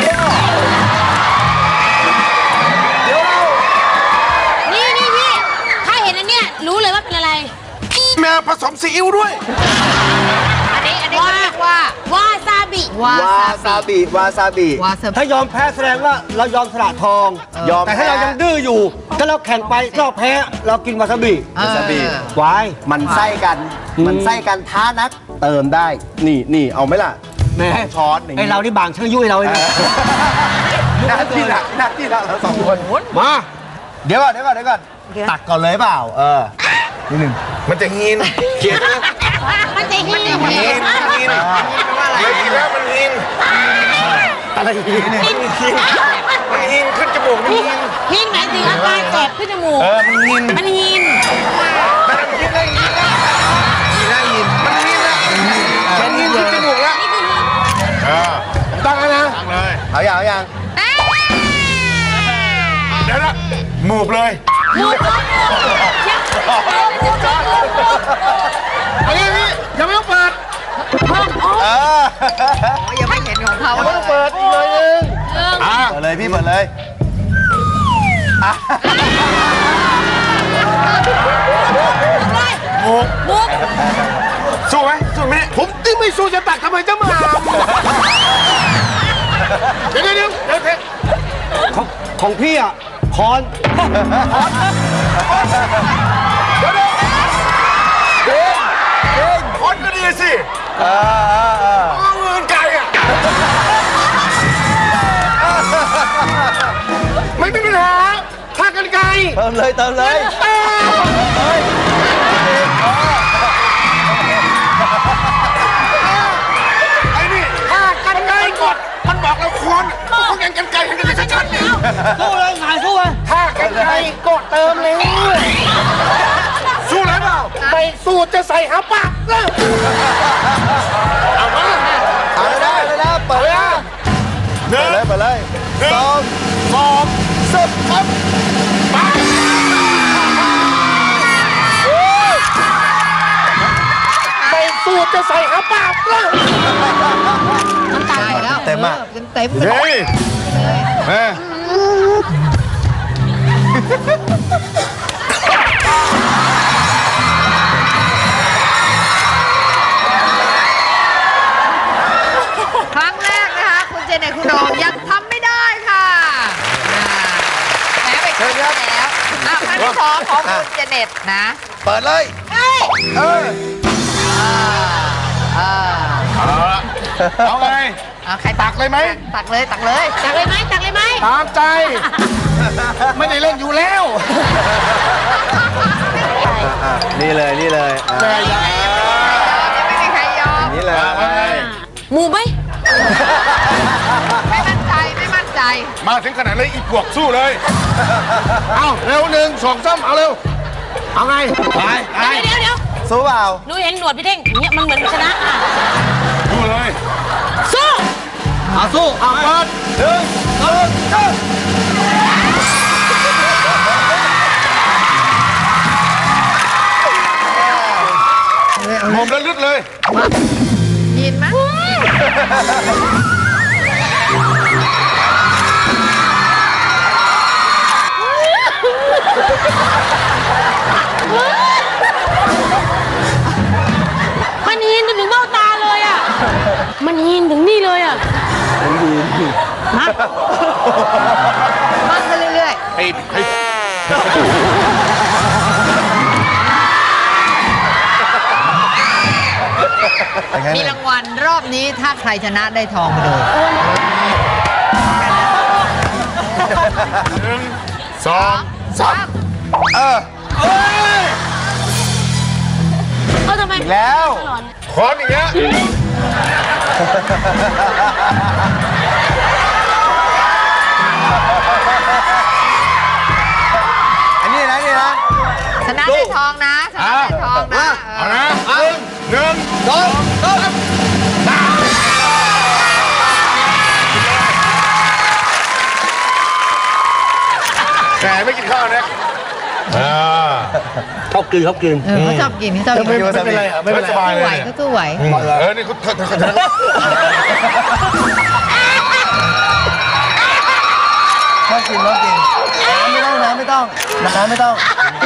เดี๋ยวเรานี่พี่ ถ้าเห็นอันเนี้ยรู้เลยว่าเป็นอะไรแมวผสมซีอิ๊วด้วยอันนี้เขาเรียกว่าวาซาบิวาวาซาบิวาซาบิวาซาบิถ้ายอมแพ้แสดงว่าเรายอมสละทองยอมแต่ถ้าเรายังดื้ออยู่ ถ้าเราแข่งไปเราแพ้เรากินวาซาบิวาซาบิไว้มันไส้กัน มันไส้กันท้านักเติมได้ นี่เอาไหมล่ะแม่ช้อนอย่างไอนี้เรานี่บางช่างยุ่ยเราเองนะหน้าที่หลักเราสองคนมาเดี๋ยวก่อนตักก่อนเลยเปล่านิดหนึ่งมันจะหินเขียนนะมันจะหินหินหินเลยกินแล้วมันหินอะไรอีกเนี่ยมันหินขึ้นจมูกมันหินหินหมายถึงอาการเจ็บขึ้นจมูกมันหินมันหินมันหินได้หินแล้วมันหินแล้วมันหินขึ้นจมูกแล้วตั้งแล้วนะตั้งเลยเอาอย่างเดี๋ยวนะหมูบเลยหมูก้อนอันนี้ยังไม่ต้องเปิดยังไม่เห็นของเขายังไม่ต้องเปิดอีกหน่อยนึงเปิดเลยพี่เปิดเลยหมูสู้ไหมสู้ไหมผมที่ไม่สู้จะตักทำไมจะมาเดี๋ยวของพี่อ่ะคอนคนก็ดีสิเอาเงินไก่อะไม่มีปัญหาถ้ากันไก่เติมเลยไอ้นี่ถ้ากันไก่กดมันบอกเราควรต้องยังกันไก่ให้กันชัดๆเนี่ยสู้เลยหายสู้เลยถ้ากันไก่กดเติมเลยสู้เลยเปล่าไม่สู้จะใส่หาปากแล้วเอามาเอาได้เปิดเลยเปิดเลย2 สุดครับไปสู้จะใส่หาปากแล้วน้ำตาไหลแล้วเต็มอ่ะเต็มเฮ้ยแม่ครั้งแรกนะคะคุณเจเน็ตคุณโดมยังทำไม่ได้ค่ะแพ้ไปครั้งแล้วครั้งที่สองของคุณเจเน็ตนะเปิดเลยเอาไงใครตักเลยไหมตักเลยตักเลยไหมตามใจ ไม่ได้เล่นอยู่แล้วเนี่เลยนี่เลยแม่ยายังไม่มีใครยอมนี่เลยหมูไหมไม่มั่นใจไม่มั่นใจมาถึงขนาดเลยอีกพวกสู้เลยเอาเร็ว1 2 3เอาเร็วเอาไงไปเดี๋ยวสู้เปล่าหนูเห็นหนวดพี่เท่งเนี่ยมันเหมือนชนะอ่ะสู้เลยสู้เอาสู้เอาเปิดงมแล้วลึกเลยยินไหมมันหินจนถึงเบ้าตาเลยอ่ะมันหินถึงนี่เลยอ่ะมากขึ้นเรื่อย ๆ มีรางวัลรอบนี้ถ้าใครชนะได้ทองไปเลย 1 2 3 เอาทำไมแล้วขออีกแล้วอันนี้นะนี่นะชนะได้ทองนะชนะได้ทองนะเอานะ1 แหมไม่กินข้าวนะเขากินเขาชอบกินเขาชอบกินไม่เป็นไรไม่เป็นไรสบายสู้เลไหวย เขาสู้ไหวนี่เขาชอบกินน้ำไม่ต้องน้ำไม่ต้อง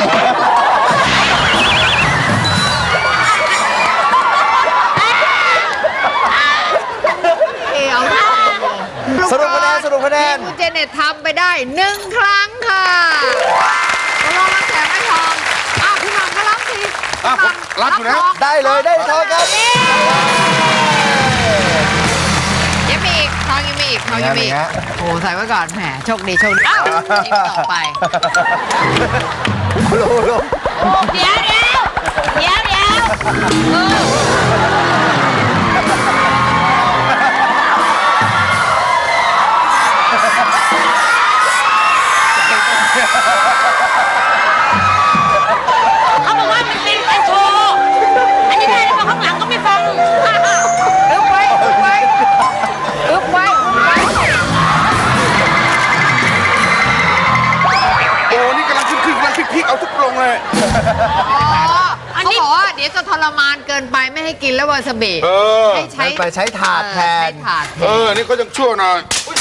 สรุปคะแนนทีมคุณเจเน็ตทำไปได้1 ครั้งค่ะรองรับแถมไม่ทองพี่หม่ำก็รับสิพี่หม่ำรับอยู่นะทองได้เลยได้ทองครับยังมีอีกทองยังมีอีกทองยังมีอีกโอ้ใส่ไว้ก่อนแหมโชคดีทีมต่อไปโลเดี๋ยวเขาบอกว่ามันเป็นการโชว์อันนี้ได้แล้วพอข้างหลังก็ไม่ฟังอึ๊บไว้โอ้นี่กำลังขึ้นกำลังพลิกเอาทุกลงเลยเขาบอกว่าเดี๋ยวจะทรมานเกินไปไม่ให้กินแล้ววาซาบิให้ใช้ไปใช้ถาดแทนใช้ถาดนี่เขายังชั่วหน่อย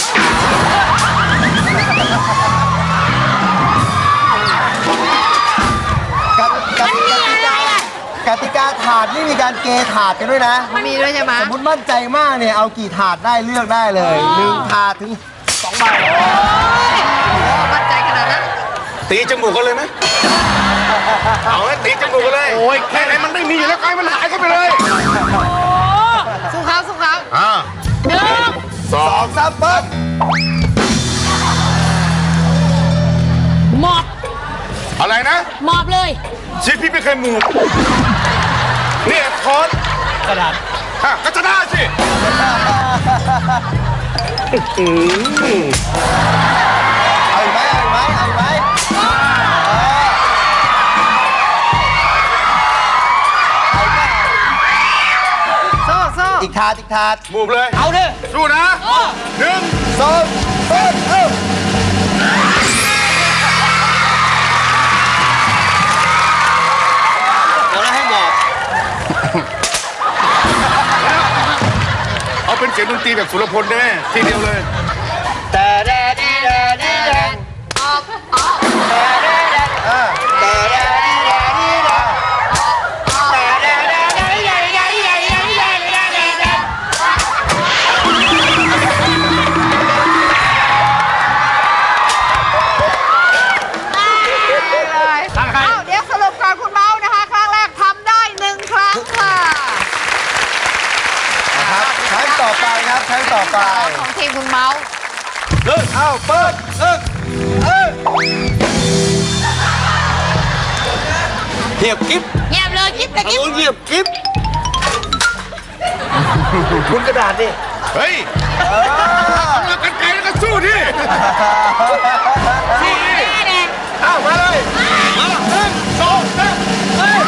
กติกาถาดนี่มีการเกถาดกันด้วยนะมีด้วยใช่ไหมสมมติมั่นใจมากเนี่ยเอากี่ถาดได้เลือกได้เลย1 ถาดถึง 2 ใบมั่นใจขนาดนั้นตีจมูกกันเลยไหมเอาไหมตีจมูกกันเลยโอ้ยแค่ไหนมันไม่มีอยู่แล้วไกลมันหายเข้าไปเลยสู้เขา 2 3ปั๊บหมอบอะไรนะหมอบเลยชีวิตพี่ไม่เคยหมูกนี่คอนกระดาษก็จะได้สิเอาอีกไหมสู้อีกถาดหมูกเลยเอาดิสู้นะ1 2 3เอาแล้วให้หมอบเอาเป็นเสียงดนตรีแบบสุรพลได้ทีเดียวเลยแต่แดดดีแดดดีแดดออกแต่แดดดีแดดแต่แดดดีแดดดีแดดแต่แดดดีแดดดีแดดดีแดดดีแดดดีแดดดีแดดดีแดดเลยเดี๋ยวสรุปก่อนคุณเมาส์นะคะ ครั้งแรกทำได้1 ครั้งค่ะครับครั้งต่อไปครับครั้งต่อไปของทีมคุณเมาส์เอาเปิดทีงียบกิ๊บเงียบเลยกิ๊บเลยกิ๊บเงียบกิ๊บคุณกระดาษดิเฮ้ยเรากันไกลแล้วก็สู้ดิสู้ดิแม่แดงอ้าวมาเลยมา 1 2 3 เฮ้ย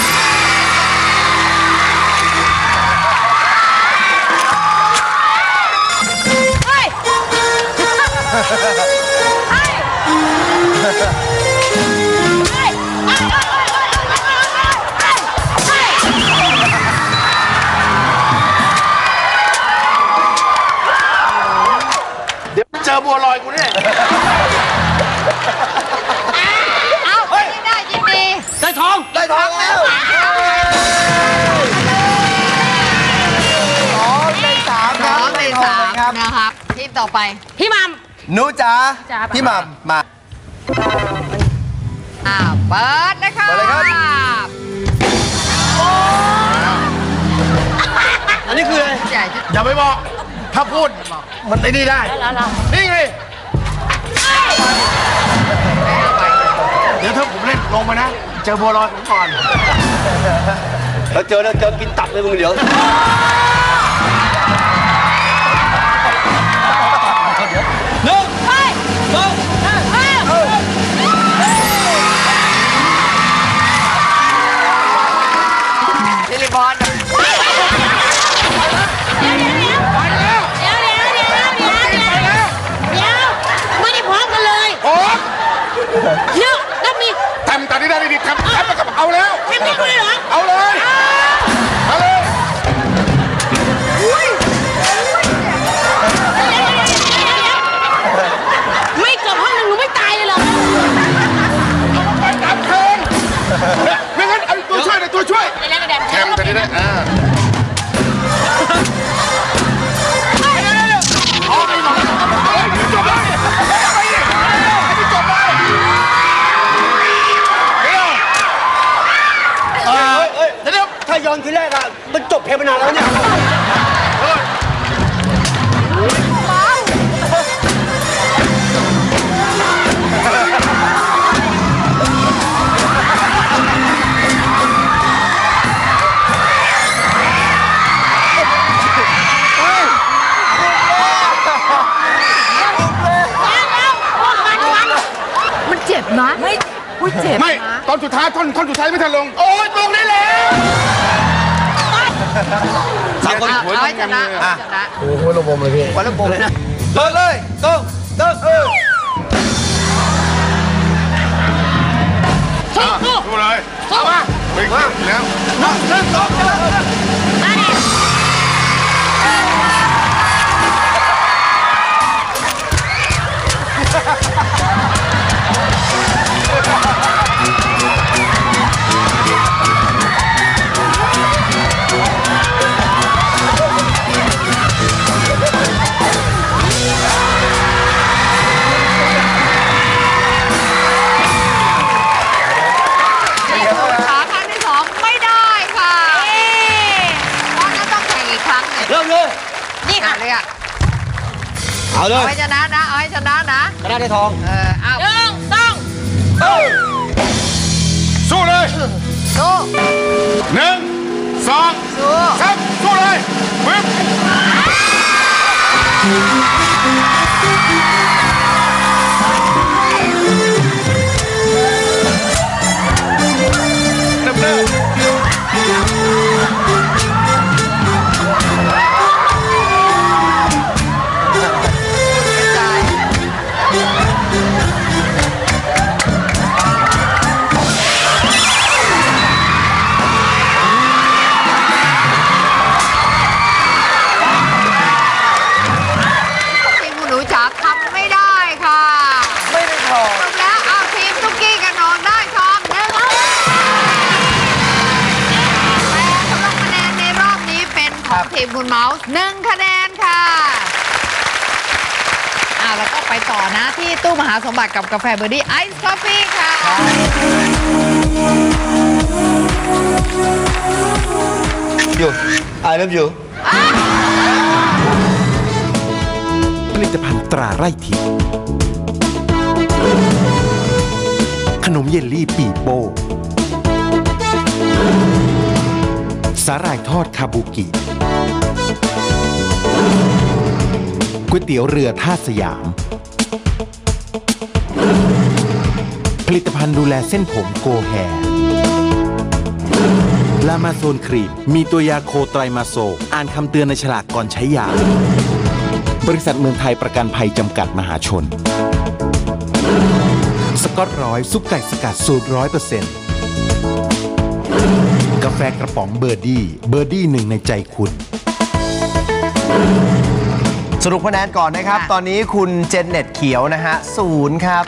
เดี๋ยวเจอบัวลอยกูเนี่ยเอาไม่ได้ยินดีได้ทองได้ทองแล้ว2 ใน 3 น้องในสามนะครับทีมต่อไปพี่มัมหนูจ๋าจ๋าพี่หม่ำมาเปิดเลยค่ะเปิดเลยครับ อันนี้คืออะไรใหญ่จะอย่าไปบอก ถ้าพูดมันไอ้นี่ได้ นี่ไงไม่เอาไปเดี๋ยวถ้าผมเล่นลงมานะ เจอบัวลอยผมก่อนแล้วเจอกินตับเลยมึงเดี๋ยวหนึ่งเฮ้ยสองเฮ้ยซิลิบอลเดี๋ยวไม่ได้พร้อมกันเลยโอ้เดี๋ยวแล้วมีทำตอนนี้ได้ดีทำมากับเอาแล้วแค่นี้เลยเหรอเอาเลยมาเลยไม่จบห้องหนึ่งหนูไม่ตายเลยเหรอไปตามเทินไม่งั้นเอาตัวช่วยเลยตัวช่วยเดี๋ยวแดงแคมตอนนี้ได้จบเลยจบเลยเดี๋ยวเดี๋ยวถ้าย้อนทีแรกอะมันจบเพลงไปนานแล้วเนี่ยมันเจ็บนะไม่เจ็บไม่นะตอนสุดท้ายท่อนสุดท้ายไม่ทันลงโอ้ยลงได้แล้วสามคนเอาให้ชนะเอาให้ชนะโอ้โหระบมเลยพี่วันระบมเลยนะเดินเลยต้องสู้เลยเอามาไม่เก็บแล้วน้องเดินต้องขาครั้งที่สองไม่ได้ค่ะเพราะนั้นต้องแข่งอีกครั้งหนึ่งเริ่มเลยนี่ค่ะเลยอ่ะเอาเลเอายให้ชนะนะเอาให้ชนะนะกระดาษได้ทองเอา 1 2 สู้เลยสู้ 1 2 สู้ 3สู้เลยวิบเริ่มทีมคุณหนูจ๋าทำไม่ได้ค่ะไม่ได้ทองจบแล้วเอาทีมตุ๊กกี้กับน้องได้ทอง1 แต่สำหรับคะแนนในรอบนี้เป็นของทีมคุณเมาส์1 คะแนนค่ะแล้วก็ไปต่อนะที่ตู้มหาสมบัติกับกาแฟเบอร์ดี้ไอซ์กาแฟค่ะอยู่I love you ผลิตภัณฑ์ตราไร่ทิพย์ขนมเยลลี่ปีโป้สาหร่ายทอดคาบุกิก๋วยเตี๋ยวเรือท่าสยามผลิตภัณฑ์ดูแลเส้นผมโกแฮลามาโซนครีมมีตัวยาโคไตรมาโซอ่านคำเตือนในฉลากก่อนใช้ยาบริษัทเมืองไทยประกันภัยจำกัดมหาชนสกอตร้อยซุปไก่สกัดสูตร100%กาแฟกระป๋องเบอร์ดี้หนึ่งในใจคุณสรุปคะแนนก่อนนะครับ ตอนนี้คุณเจนเน็ตเขียวนะฮะ0ครับ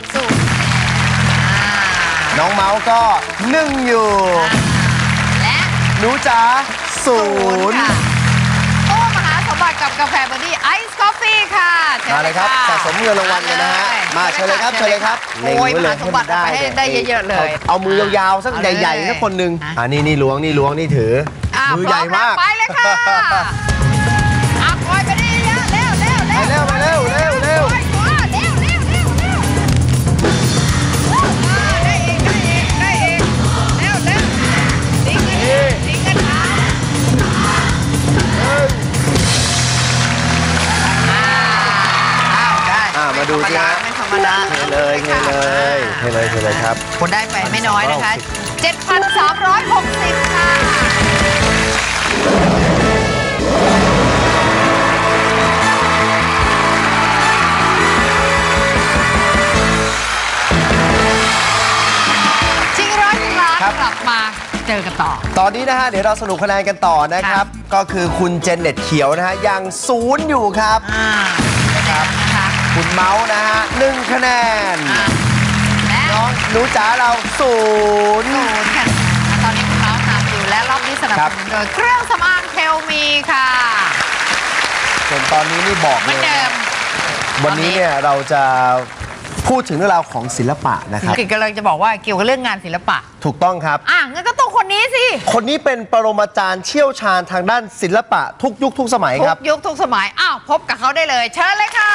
น้องเมาส์ก็1อยู่และหนูจ๋า0 ค่ะโอ้มหาสมบัติกับกาแฟเบอร์ดี้ไอซ์กาแฟค่ะมาเลยครับสะสมเงินรางวัลกันนะฮะมาเชิญเลยครับเชิญเลยครับโอ้ยมหาสมบัติไปให้ได้เยอะๆเลยเอามือยาวๆสักใหญ่ๆสักคนหนึ่งนี่ล้วงนี่ถือมือใหญ่มากไปเลยค่ะคอยไปได้เยอะเร็วไปเร็วได้เองเร็วดิ้งกันมาดูสิฮะไม่ธรรมดาเทเลยครับคนได้ไปไม่น้อยนะคะ 7,360 ค่ะชิงร้อยล้านกลับมาเจอกันต่อตอนนี้นะฮะเดี๋ยวเราสรุปคะแนนกันต่อนะครับก็คือคุณเจนเน็ตเขียวนะฮะยัง0อยู่ครับคุณเมาส์นะฮะ1คะแนนน้องหนูจ๋าเรา0 ค่ะตอนนี้คุณเมาส์นำอยู่และรอบนี้สนับสนุนโดยเครื่องสำอางเทลมีค่ะส่วนตอนนี้นี่บอกเลยวันนี้เนี่ยเราจะพูดถึงเรื่องราวของศิลปะนะครับกิจกำลังจะบอกว่าเกี่ยวกับเรื่องงานศิลปะถูกต้องครับงั้นก็ต้องคนนี้สิคนนี้เป็นปรมาจารย์เชี่ยวชาญทางด้านศิลปะทุกยุคทุกสมัยครับทุกยุคทุกสมัยพบกับเขาได้เลยเชิญเลยค่ะ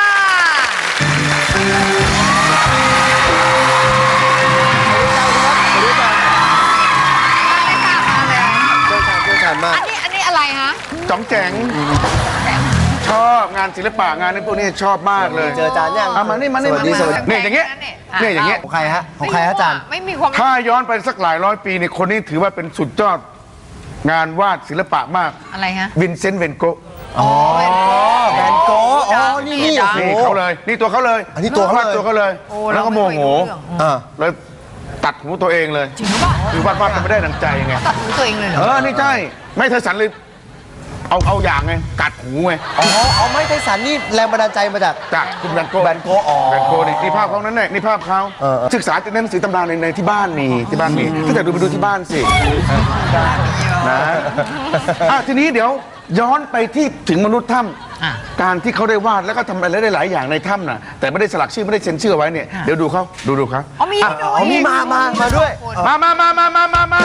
อันนี้อะไรฮะจ๋องแจ๋งชอบงานศิลปะงานนี้พวกนี้ชอบมากเลยเจออาจารย์ยังมานี่นี่อย่างเงี้ยของใครฮะอาจารย์ไม่มีความถ้าย้อนไปสักหลายร้อยปีนี่คนนี้ถือว่าเป็นสุดยอดงานวาดศิลปะมากอะไรฮะวินเซนต์ แวนโกะแวนโกะนี่เขาเลยนี่ตัวเขาเลยอันนี้ตัวเขาเลยแล้วก็โมโหแล้วตัดหูตัวเองเลยจริงหรือเปล่าคือวาดไม่ได้ดังใจไงตัดหูตัวเองเลยเหรอนี่ใช่ไม่เธอสันเลยเอาอย่างไงกัดหูไงเอาไม้ไทสันนี่แรงบันดาลใจมาจากคุณแวนโกะแวนโกะนี่ภาพเขานั่นแหละนี่ภาพเขาศึกษาในหนังสือตำราในที่บ้านมีถ้าจะดูไปดูที่บ้านสินะทีนี้เดี๋ยวย้อนไปที่ถึงมนุษย์ถ้ำการที่เขาได้วาดแล้วก็ทำอะไรได้หลายอย่างในถ้ำน่ะแต่ไม่ได้สลักชื่อไม่ได้เซ็นชื่อไว้เนี่ยเดี๋ยวดูเขามีมาด้วยมา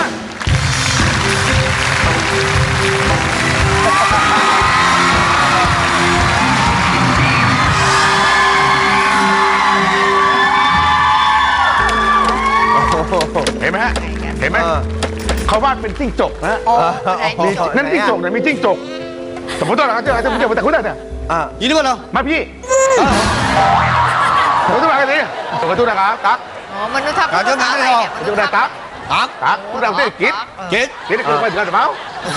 เห็นไหมเขาวาดเป็นจิ้งจกนะนั่นจิ้งจกเนี่ยมีจิ้งจกสมมติว่าเราจะแต่คุณได้เนี่ยยินดีด้วยมาพี่สมมติว่าอะไรสมมติว่าตั๊กมนุษย์ทับจะได้ตั๊กคุณได้กิดคือไปถึงเมา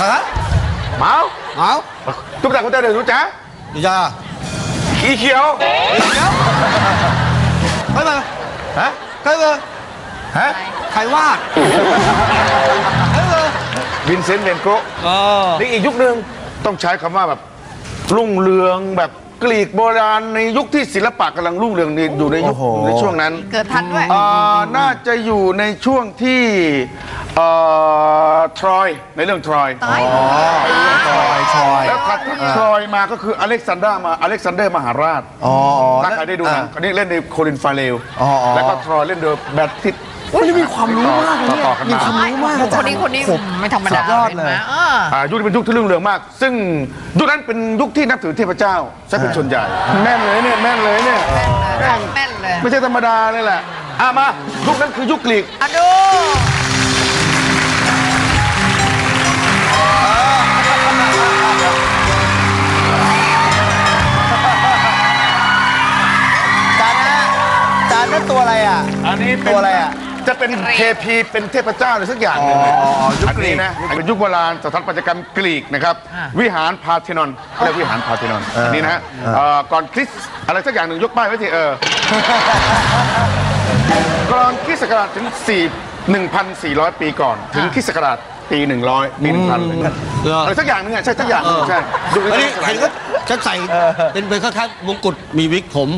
ตุ๊กตาคุณได้รู้จักขี้เขียวใครมาใครวาดวินเซนต์ แวนโกะนี่อีกยุคนึงต้องใช้คำว่าแบบรุ่งเรืองแบบกรีกโบราณในยุคที่ศิลปะกำลังรุ่งเรืองอยู่ในยุคในช่วงนั้นเกิดทันด้วยน่าจะอยู่ในช่วงที่ทรอยในเรื่องทรอยแล้วถัดจากทรอยมาก็คืออเล็กซานเดอร์มหาราชถ้าใครได้ดูหนังคนนี้เล่นในโคลินฟาเรลแล้วก็ทรอยเล่นโดยแบทพิตต์นี่มีความรู้มากเลยมีความรู้มากคนนี้ไม่ธรรมดายอดเลยยุคนี้เป็นยุคที่รุ่งเรืองมากซึ่งยุคนั้นเป็นยุคที่นับถือเทพเจ้าใช่เป็นชนใหญ่แม่นเลยเนี่ยไม่ใช่ธรรมดาเลยแหละมายุคนั้นคือยุคกรีกดูอันนี้เป็นตัวอะไรอ่ะจะเป็นเทพีเป็นเทพเจ้าอะไรสักอย่างหนึ่งยุคกรีกนะเป็นยุคโบราณสถาปัตยกรรมกรีกนะครับวิหารพาร์เธนอนเรียกวิหารพาร์เธนอนนี่นะฮะก่อนคริสต์อะไรสักอย่างหนึ่งยกป้ายไว้สิก่อนคริสต์ศักราชถึง1,400 ปีก่อนถึงคริสต์ศักราชปี100ปี1,000อะไรสักอย่างหนึงอ่ะใช่สักอย่างหนึ่งใช่ดูอันนี้เห็นก็จะใส่เป็นคล้ายๆมงกุฎมีวิกผม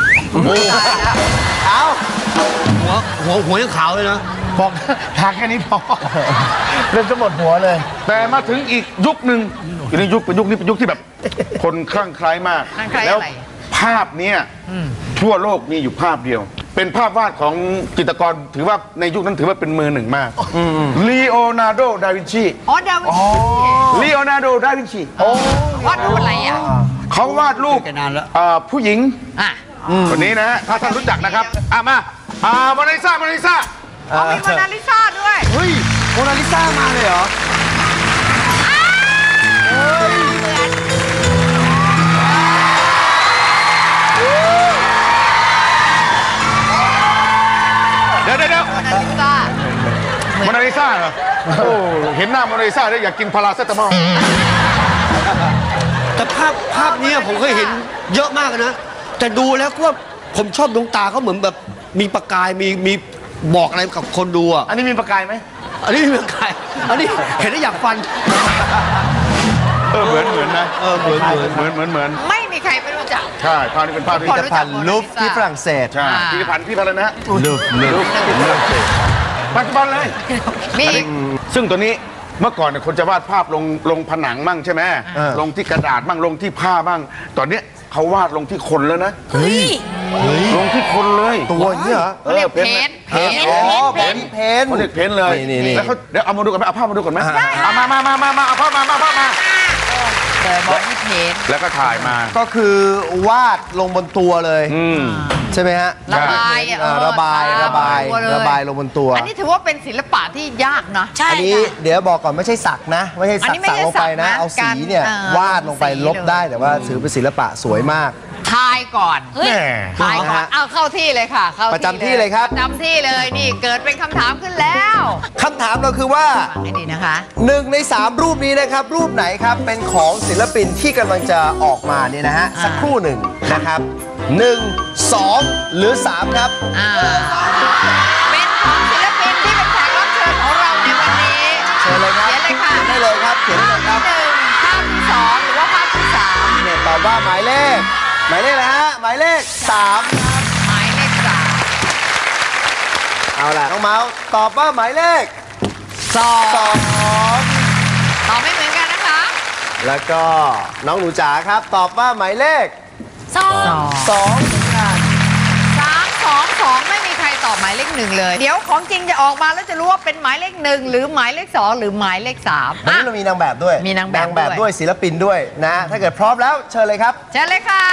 หัวยังขาวเลยนะบอกทางแค่นี้พอเริ่มจะหมดหัวเลยแต่มาถึงอีกยุคหนึ่งอันนี้ยุคเป็นยุคที่แบบคนคลั่งไคล้มากคลั่งไคล้แล้วอะไรภาพเนี้ยทั่วโลกมีอยู่ภาพเดียว เป็นภาพวาดของจิตรกรถือว่าในยุคนั้นถือว่าเป็นมือหนึ่งมากลีโอนาร์โด ดาวินชีอ๋อดาวินชีลีโอนาร์โด ดาวินชีวาดรูปอะไรอ่ะเขาวาดรูปแกนานแล้วผู้หญิงอ่ะคนนี้นะฮะถ้าท่านรู้จักนะครับมาโมนาลิซาอ๋อมีโมนาลิซาด้วยเฮ้ยโมนาลิซามาเลยเหรอเดี๋ยวโมนาลิซาโมนาลิซาเหรอโอ้เห็นหน้าโมนาลิซาแล้วอยากกินพาราเซตามอลแต่ภาพนี้ผมเคยเห็นเยอะมากนะแต่ดูแล้วก็ผมชอบดวงตาเขาเหมือนแบบมีประกายมีบอกอะไรกับคนดูอ่ะอันนี้มีประกายไหมอันนี้มีประกายอันนี้เห็นแล้วอยากฟันเหมือนนะเหมือนไม่มีใครไม่รู้จักใช่ภาพนี้เป็นภาพที่พอพิพิธภัณฑ์ลูฟที่ฝรั่งเศสใช่พิพิธภัณฑ์อะไรนะฮะลูฟปัจจุบันเลยมีซึ่งตัวนี้เมื่อก่อนเนี่ยคนจะวาดภาพลงผนังมั่งใช่ไหมลงที่กระดาษมั่งลงที่ผ้าบ้างตอนเนี้ยเขาวาดลงที่คนแล้วนะเฮ้ยลงที่คนเลยตัวอย่างนี้เหรอเขาเรียกเพนอ๋อเพนเพนเขาเรียกเพ้นท์เลยนี่แล้วเขาเดี๋ยวเอามาดูกันไหมเอาภาพมาดูก่อนไหมได้ค่ะเอามาเอาภาพมาแต่มองที่เพนแล้วก็ถ่ายมาก็คือวาดลงบนตัวเลย ใช่ไหมฮะระบายอ่ะระบายตัวเลยระบายลงบนตัวอันนี้ถือว่าเป็นศิลปะที่ยากนะใช่อันนี้ค่ะเดี๋ยวบอกก่อนไม่ใช่สักนะ ไม่ใช่อันสักนี้ไม่สักใช่ลงไปนะสักนะเอาสีเนี่ยการวาดลงไปสีลบได้เลยแต่ว่าถือเป็นศิลปะสวยมากทายก่อนเฮ้ยทายก่อน เอาเข้าที่เลยค่ะ เข้าประจำที่เลยครับประจำที่เลยนี่เกิดเป็นคำถามขึ้นแล้วคำถามเราคือว่าฟังให้ดีนะคะ 1 ใน 3 รูปนี้นะครับ รูปไหนครับ เป็นของศิลปินที่กำลังจะออกมาเนี่ยนะฮะ สักครู่หนึ่งนะครับ 1 2 หรือ 3 ครับอ่า เป็นของศิลปินที่เป็นแขกรับเชิญของเราในวันนี้เชิญเลยครับเขียนเลยค่ะได้เลยครับเขียนเลยครับภาพที่ 1 ภาพที่ 2 หรือว่าภาพที่ 3 เนี่ยตอบว่าหมายเลขนะฮะหมายเลข 3 หมายเลขเอาล่ะน้องเมาส์ตอบว่าหมายเลข 3 2 ตอบไม่เหมือนกันนะคะแล้วก็น้องหนูจ๋าครับ ตอบว่าหมายเลข 2 2เหมือนกัน 3 2 2 ไม่มีใครตอบหมายเลข 1 เลย เดี๋ยวของจริงจะออกมาแล้วจะรู้ว่าเป็นหมายเลข 1 หรือหมายเลข 2 หรือหมายเลข 3 วันนี้เรามีนางแบบด้วยมีนางแบบด้วยด้วยศิลปินด้วยนะ ถ้าเกิดพร้อมแล้วเชิญเลยครับเชิญเลยค่ะ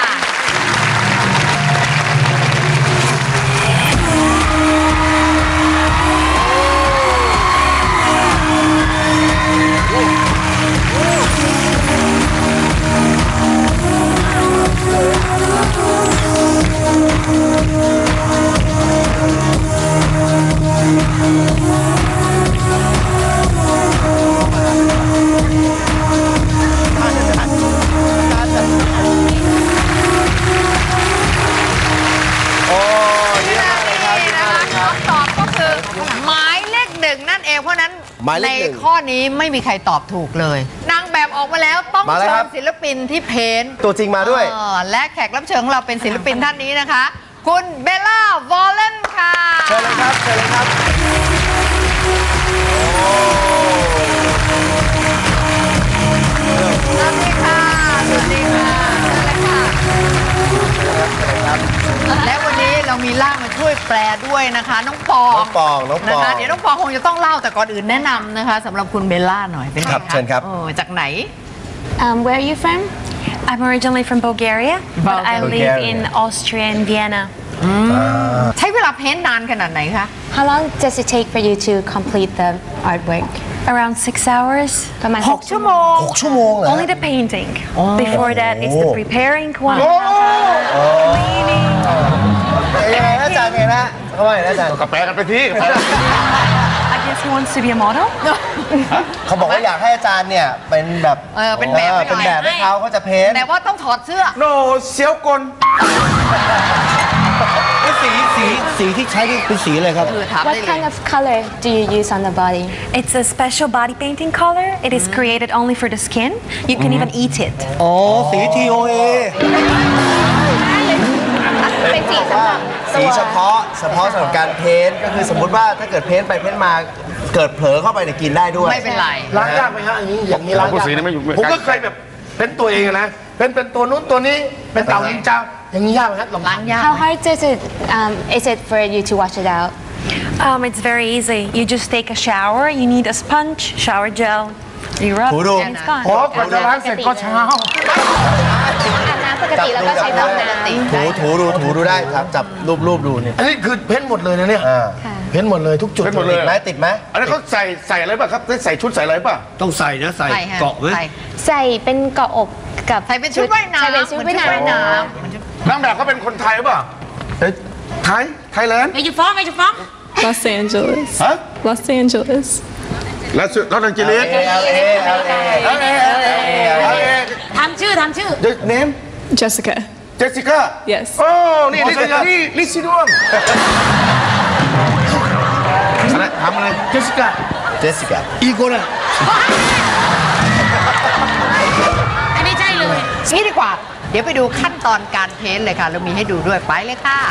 โอ้เยี่ยมมากเลยครับเยี่ยมมากเลยครับคำตอบก็คือหมายเลข 1 นั่นเองเพราะฉะนั้นหมายเลในขหนึ่งข้อนี้ไม่มีใครตอบถูกเลย นางแบบออกมาแล้วต้องมาเลยเชิครัญบศิลปินที่เพ้นท์ตัวจริงมาด้วยและแขกรับเชิญของเราเป็นศิลปินท่านนี้นะคะ คุณเบลล่าวอลเลนค่ะเชิญเลยครับเชิญเลยครับโอ้สวัสดีค่ะสวัสดีค่ะเชิญเลยค่ะและวันนี้เรามีล่ามมาช่วยแปลด้วยนะคะ น้องปองน้องปองนะคะเดี๋ยวน้องปองคงจะต้องเล่าแต่ก่อนอื่นแนะนำนะคะสำหรับคุณเบลล่าหน่อยเป็นไงครับคะเชิญครับจากไหน Where are you from? I'm originally from Bulgaria, but I live Bulgaria. in Austria and Vienna. ใช้เวลาเพ้นท์นานขนาดไหนคะ How long does it take for you to complete the artwork? Around 6 hours. ประมาณ 6 ชั่วโมง 6 ชั่วโมงเหรอ Only the painting. Before that, it's the preparing one. Cleaning. ยังไงนะอาจารย์ไงนะเขาว่าไงนะอาจารย์ก็แปลกันไปที I guess he wants to be a model เขาบอกว่าอยากให้อาจารย์เนี่ยเป็นแบบเป็นแบบให้หน่อยเป็นแบบให้เขาจะเพ้นท์แต่ว่าต้องถอดเสื้อโนเสียวกลสีที่ใช้นี่เป็นสีอะไรครับคือถามได้ What เลย kind of color do you use on the body? It's a special body painting color it is created only for the skin you can even eat it อ๋อ สี TOA เป็นสีสำหรับสีเฉพาะสำหรับการเพ้นท์ก็คือสมมุติว่าถ้าเกิดเพ้นท์ไปเพ้นท์มาเกิดเผลอเข้าไปเนี่ยกินได้ด้วยไม่เป็นไรล้างยากไหมฮะอันนี้อย่างนี้ล้างผู้ยากสีนี่ไม่อยู่ผมก็เคยแบบเป็นตัวเองนะเป็นตัวนู้นตัวนี้เป็นเต่านินจาอย่างนี้ยากไหมฮะลองล้างยาก How hard is it for you to wash it out? It's very easy you just take a shower you need a sponge shower gel you rub ถูดู and it's gone โอ้กว่าจะล้างเสร็จก็เช้าอาบน้ำปกติแล้วก็ใช้เตาน้ำถูดูได้ครับจับรูปดูเนี่ยอันนี้คือเพ้นหมดเลยนะเนี่ยค่ะเพ้นหมดเลยทุกจุดเพ้นหมดเลยติดไหมอันนั้นเขาใส่อะไรป่ะครับใส่ชุดใส่อะไรป่ะต้องใส่นะ ใส่ใส่ฮะเกาะไว้ใส่ใส่เป็นเกาะอกกับใส่เป็นชุดว่ายน้ำใส่เป็นชุดว่ายน้นางแบบเขาเป็นคนไทยป่ะไทยแลนด์ไอ้จะฟ้อง Los Angeles. ฮะ Los Angeles. แล้วลอสแองเจลิสทำชื่อเนม Jessica. เจสสิก้า Yes. โอ้นี่ลิซิดวมอะไรทำอะไรเจสสิก้าอีโกน่ะอันนี้ใช่เลยนี่ดีกว่า เดี๋ยวไปดูขั้นตอนการเพ้นท์เลยค่ะ เรามีให้ดูด้วยไปเลยค่ะ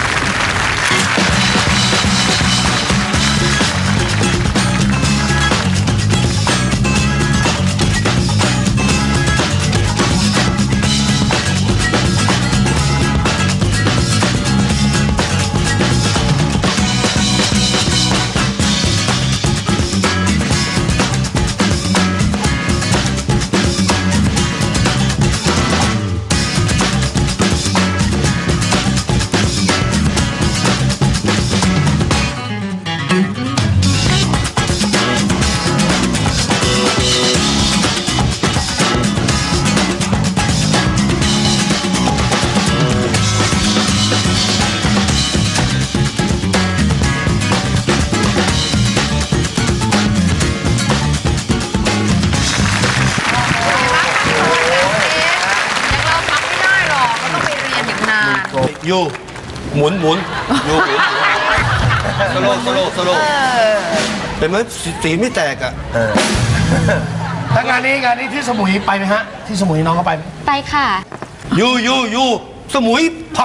อยู่หมุนอยู่หมุนสโลเป็นไหมสีไม่แตกอ่ะถ้างานนี้ที่สมุยไปไหมฮะที่สมุยน้องเขาไปไหมไปค่ะอยู่สมุยพับ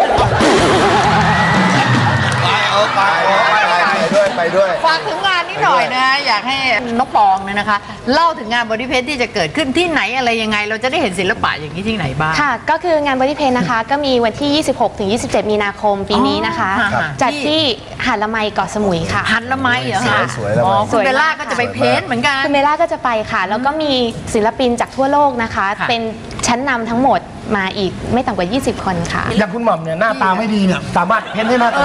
ไปด้วยฝากถึงงานนี้หน่อยนะ อยากให้น้องปองเนี่ยนะคะ เล่าถึงงานบอดี้เพนที่จะเกิดขึ้นที่ไหนอะไรยังไง เราจะได้เห็นศิลปะอย่างนี้ที่ไหนบ้างค่ะ ก็คืองาน Body Paint นะคะ ก็มีวันที่ 26 ถึง 27 มีนาคมปีนี้นะคะครับจัดที่หาดละไมเกาะสมุยค่ะหันละไมเหรอคะสวยละไมอ๋อคุณสวยมากเบลล่าก็จะไปเพ้นท์เหมือนกันคุณเมล่าก็จะไปค่ะ แล้วก็มีศิลปินจากทั่วโลกนะคะค่ะเป็นชั้นนำทั้งหมดมาอีกไม่ต่ำกว่า 20 คนค่ะอย่างคุณหม่อมเนี่ยหน้าตาไม่ดีเนี่ยสามารถเพ้นให้หน้าตา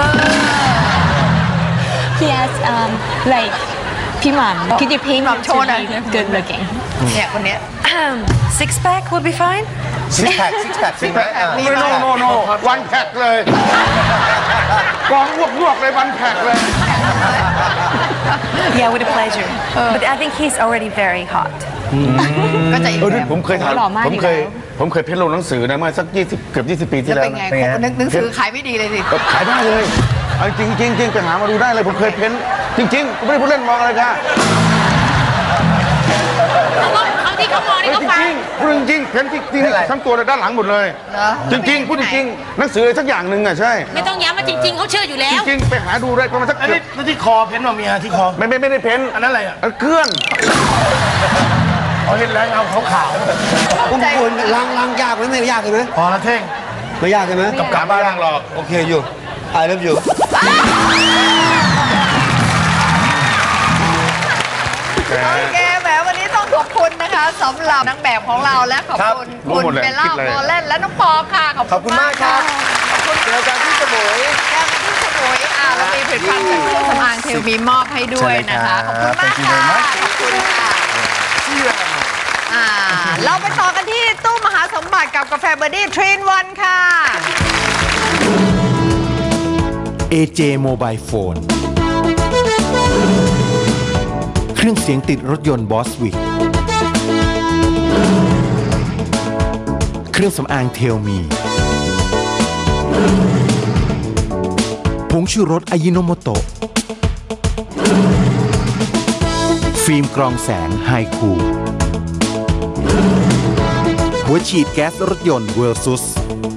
Yes like พี่หม่ำ Could you paint him to be good looking เนี่ยคนเนี้ย six pack would be fine ซิกแพคจริงไหมโนวันแพ็กเลยกองลวกเลยวันแพ็กเลย yeah with a pleasure but I think he's already very hot ก็จะอีกแบบผมเคยถ่ายหล่อมากผมเคยเพ้นลงหนังสือนะเมื่อสักเกือบ20 ปีที่แล้วแล้วเป็นไงนะหนังสือขายไม่ดีเลยสิขายได้เลยเอาจริงไปหามาดูได้เลยผมเคยเพ้นจริงๆผมไม่ได้พูดเล่นมองอะไรกันเขาที่เขามองนี่เขาฟังพูดจริงเพ้นจริงๆทั้งตัวเลยด้านหลังหมดเลยเหรอจริงพูดจริงหนังสืออะไรสักอย่างหนึ่งอ่ะใช่ไม่ต้องย้ำว่าจริง ๆเขาเชื่ออยู่แล้วจริงไปหาดูได้ประมาณสักอันนี้ที่คอเพ้นว่าเมียที่คอไม่ได้เพ้นอันนั้นอะไรอ่ะเกลื่อนเขาเห็นแล้วเอาขาวคุณล้างยากไหมไม่ยากเลยไหมๆพอละเท่งไม่ยากใช่ไหมกับกาบ้านหรอกโอเคอยู่ I love you โอเคแหมวันนี้ต้องขอบคุณนะคะสำหรับนางแบบของเราและขอบคุณคุณเบลล่าโมเลนและน้องปอค่ะขอบคุณมากครับขอบคุณรายการที่สมุยแก้วที่สมุยเรามีผลิตภัณฑ์จากเครื่องสำอางเทลมีมอบให้ด้วยนะคะ ขอบคุณมากค่ะขอบคุณค่ะเราไปต่อกันที่ตู้มหาสมบัติกับกาแฟเบอร์ดี้ทรีนวันค่ะ AJ Mobile Phone เครื่องเสียงติดรถยนต์ Boswick เครื่องสำอางเทลมีผงชูรสอายิโนโมโตะฟิล์มกรองแสงไฮคูลหัวฉีดแก๊สรถยนต์เวอร์ซุส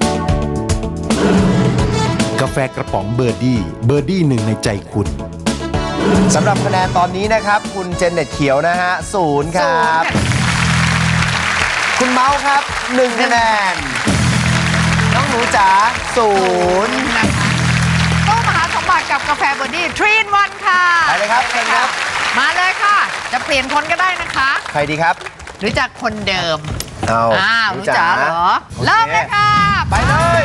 กาแฟกระป๋องเบอร์ดี้หนึ่งในใจคุณสำหรับคะแนนตอนนี้นะครับคุณเจนเน็ตเขียวนะฮะ0ครับคุณเมาส์ครับ1คะแนนน้องหนูจ๋า0 นะคะตู้มหาสมบัติกับกาแฟเบอร์ดี้3 in 1ค่ะไปเลยครับเชิญครับมาเลยค่ะจะเปลี่ยนคนก็ได้นะคะใครดีครับหรือจากคนเดิมหนูจ๋าเหรอเริ่มเลยค่ะไปเลย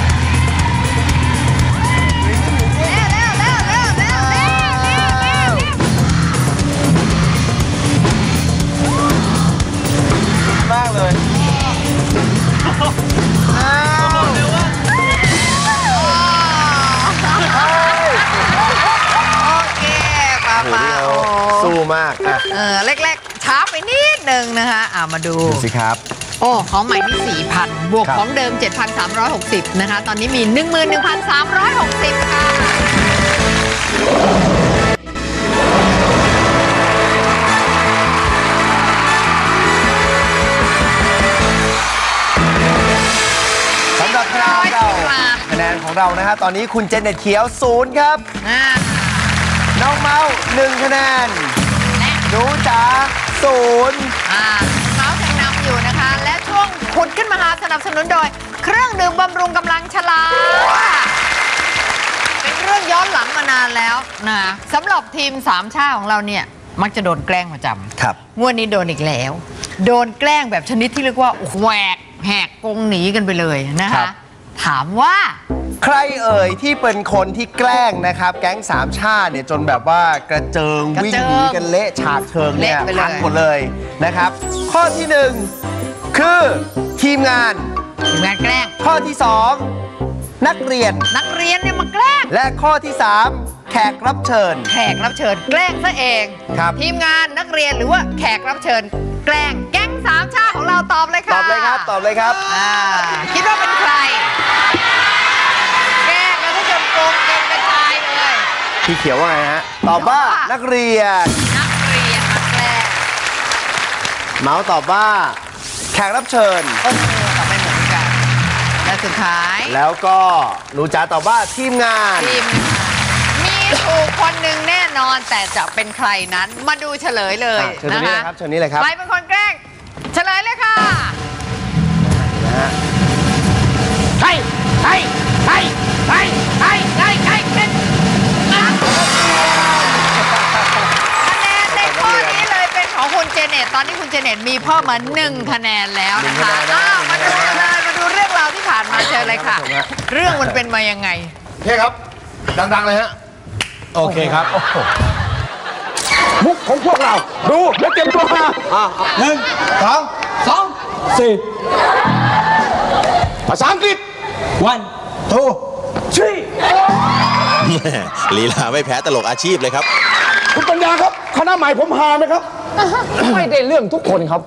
มากเลยโอเคป้าสู้มากเล็กๆช้าไปนิดนึงนะคะมาดูสิครับโอ้ของใหม่นี่ 4,000 บวกของเดิม 7,360 นะคะตอนนี้มี 11,360 ค่ะสำหรับคะแนนของเรานะฮะตอนนี้คุณเจนเน็ตเขียว0ครับน้องเมาส์1คะแนนหนูจ๋า0 เมาส์ยังนำอยู่นะคะและช่วงขุดขึ้นมาสนับสนุนโดยเครื่องดื่มบำรุงกำลังฉลาดเป็นเรื่องย้อนหลังมานานแล้วนะสำหรับทีม3ชาของเราเนี่ยมักจะโดนแกล้งประจำครับงวดนี้โดนอีกแล้วโดนแกล้งแบบชนิดที่เรียกว่าแหวกแหกกรงหนีกันไปเลยนะคะถามว่าใครเอ่ยที่เป็นคนที่แกล้งนะครับแก๊ง3ชาติเนี่ยจนแบบว่ากระเจิงวิ่งหนีกันเละฉากเชิงเนี่ยพังหมดเลยนะครับข้อที่1คือทีมงานแกล้งข้อที่2นักเรียนเนี่ยมาแกล้งและข้อที่3แขกรับเชิญแกล้งซะเองครับทีมงานนักเรียนหรือว่าแขกรับเชิญแกล้งแก๊ง3ชาติของเราตอบเลยค่ะตอบเลยครับคิดว่าเป็นใครแกล้งแล้วก็จนโกงเกินกระจายเลยพี่เขียวว่าไงฮะตอบว่านักเรียนมาแกล้งเมาส์ตอบว่าแขกรับเชิญตอบไม่เหมือนกันและสุดท้ายแล้วก็หนูจ๋าตอบว่าทีมงานมีถูกคนหนึ่งแน่นอนแต่จะเป็นใครนั้นมาดูเฉลยเลยนะคะเชิญนี้เลยครับใครเป็นคนแกล้งเฉลยเลยค่ะใครคะแนนในข้อนี้เลยเป็นของคุณเจเน็ตตอนนี้คุณเจเน็ตมีเพิ่มมา1คะแนนแล้วนะคะมาดูเรื่องราวที่ผ่านมาเจอเลยค่ะเรื่องมันเป็นมายังไงเฮ้ครับดังๆเลยฮะโอเคครับมุกของพวกเราดูแล้วเตรียมตัวมา1 2 4ภาษาอังกฤษ 1 2 3ลีลาไม่แพ้ตลกอาชีพเลยครับคุณปัญญาครับคณะใหม่ผมหาไหมครับไม่ได้เรื่องทุกคนครับ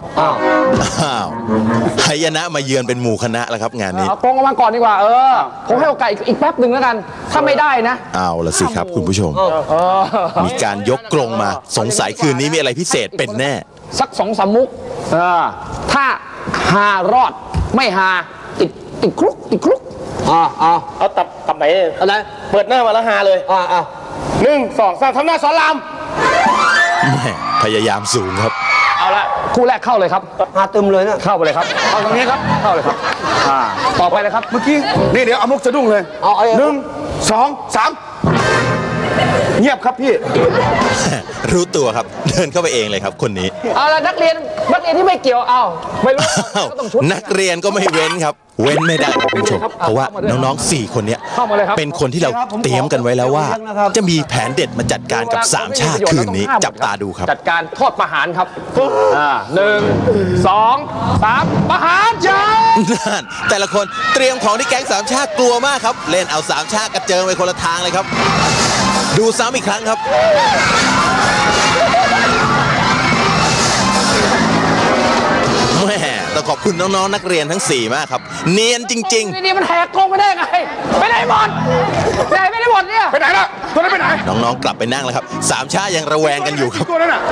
หายนะมาเยือนเป็นหมู่คณะแล้วครับงานนี้กองออกมาก่อนดีกว่าผมให้โอกาสอีกแป๊บหนึ่งแล้วกันถ้าไม่ได้นะเอาละสิครับคุณผู้ชมมีการยกกรงมาสงสัยคืนนี้มีอะไรพิเศษเป็นแน่สัก2-3 มุกถ้าหารอดไม่หาติดคุกเอาตับไหนอะไรเปิดหน้ามาแล้วหาเลย1 2 3ทำหน้าสอนรามพยายามสูงครับเอาละคู่แรกเข้าเลยครับหาตึมเลยนะเข้าไปเลยครับเอาตรงนี้ครับเข้าเลยครับต่อไปเลยครับเมื่อกี้นี่เดี๋ยวเอามุกสะดุ้งเลย1 2 3เงียบครับพี่รู้ตัวครับเดินเข้าไปเองเลยครับคนนี้เอาละนักเรียนที่ไม่เกี่ยวไม่รู้นักเรียนก็ไม่เว้นครับเว้นไม่ได้คุณผู้ชมเพราะว่าน้องๆ4คนนี้เป็นคนที่เราเตรียมกันไว้แล้วว่าจะมีแผนเด็ดมาจัดการกับ3ชาติคืนนี้จับตาดูครับจัดการโทษประหารครับ1 2 3ประหารนั่นแต่ละคนเตรียมของที่แก๊งสามชาติกลัวมากครับเล่นเอาสามชาติกระเจิงไปคนละทางเลยครับดูซ้ำอีกครั้งครับแม่ต้องขอบคุณน้องๆนักเรียนทั้ง4มากครับเนียนจริงๆนี่มันแหกกรงไปได้ไงไปไหนหมดไปไหนไม่ได้หมดเนี่ยไปไหนล่ะตัวนั้นไปไหนน้องๆกลับไปนั่งแล้วครับสามชาติยังระแวงกันอยู่ครับตัวนั้นน่ะ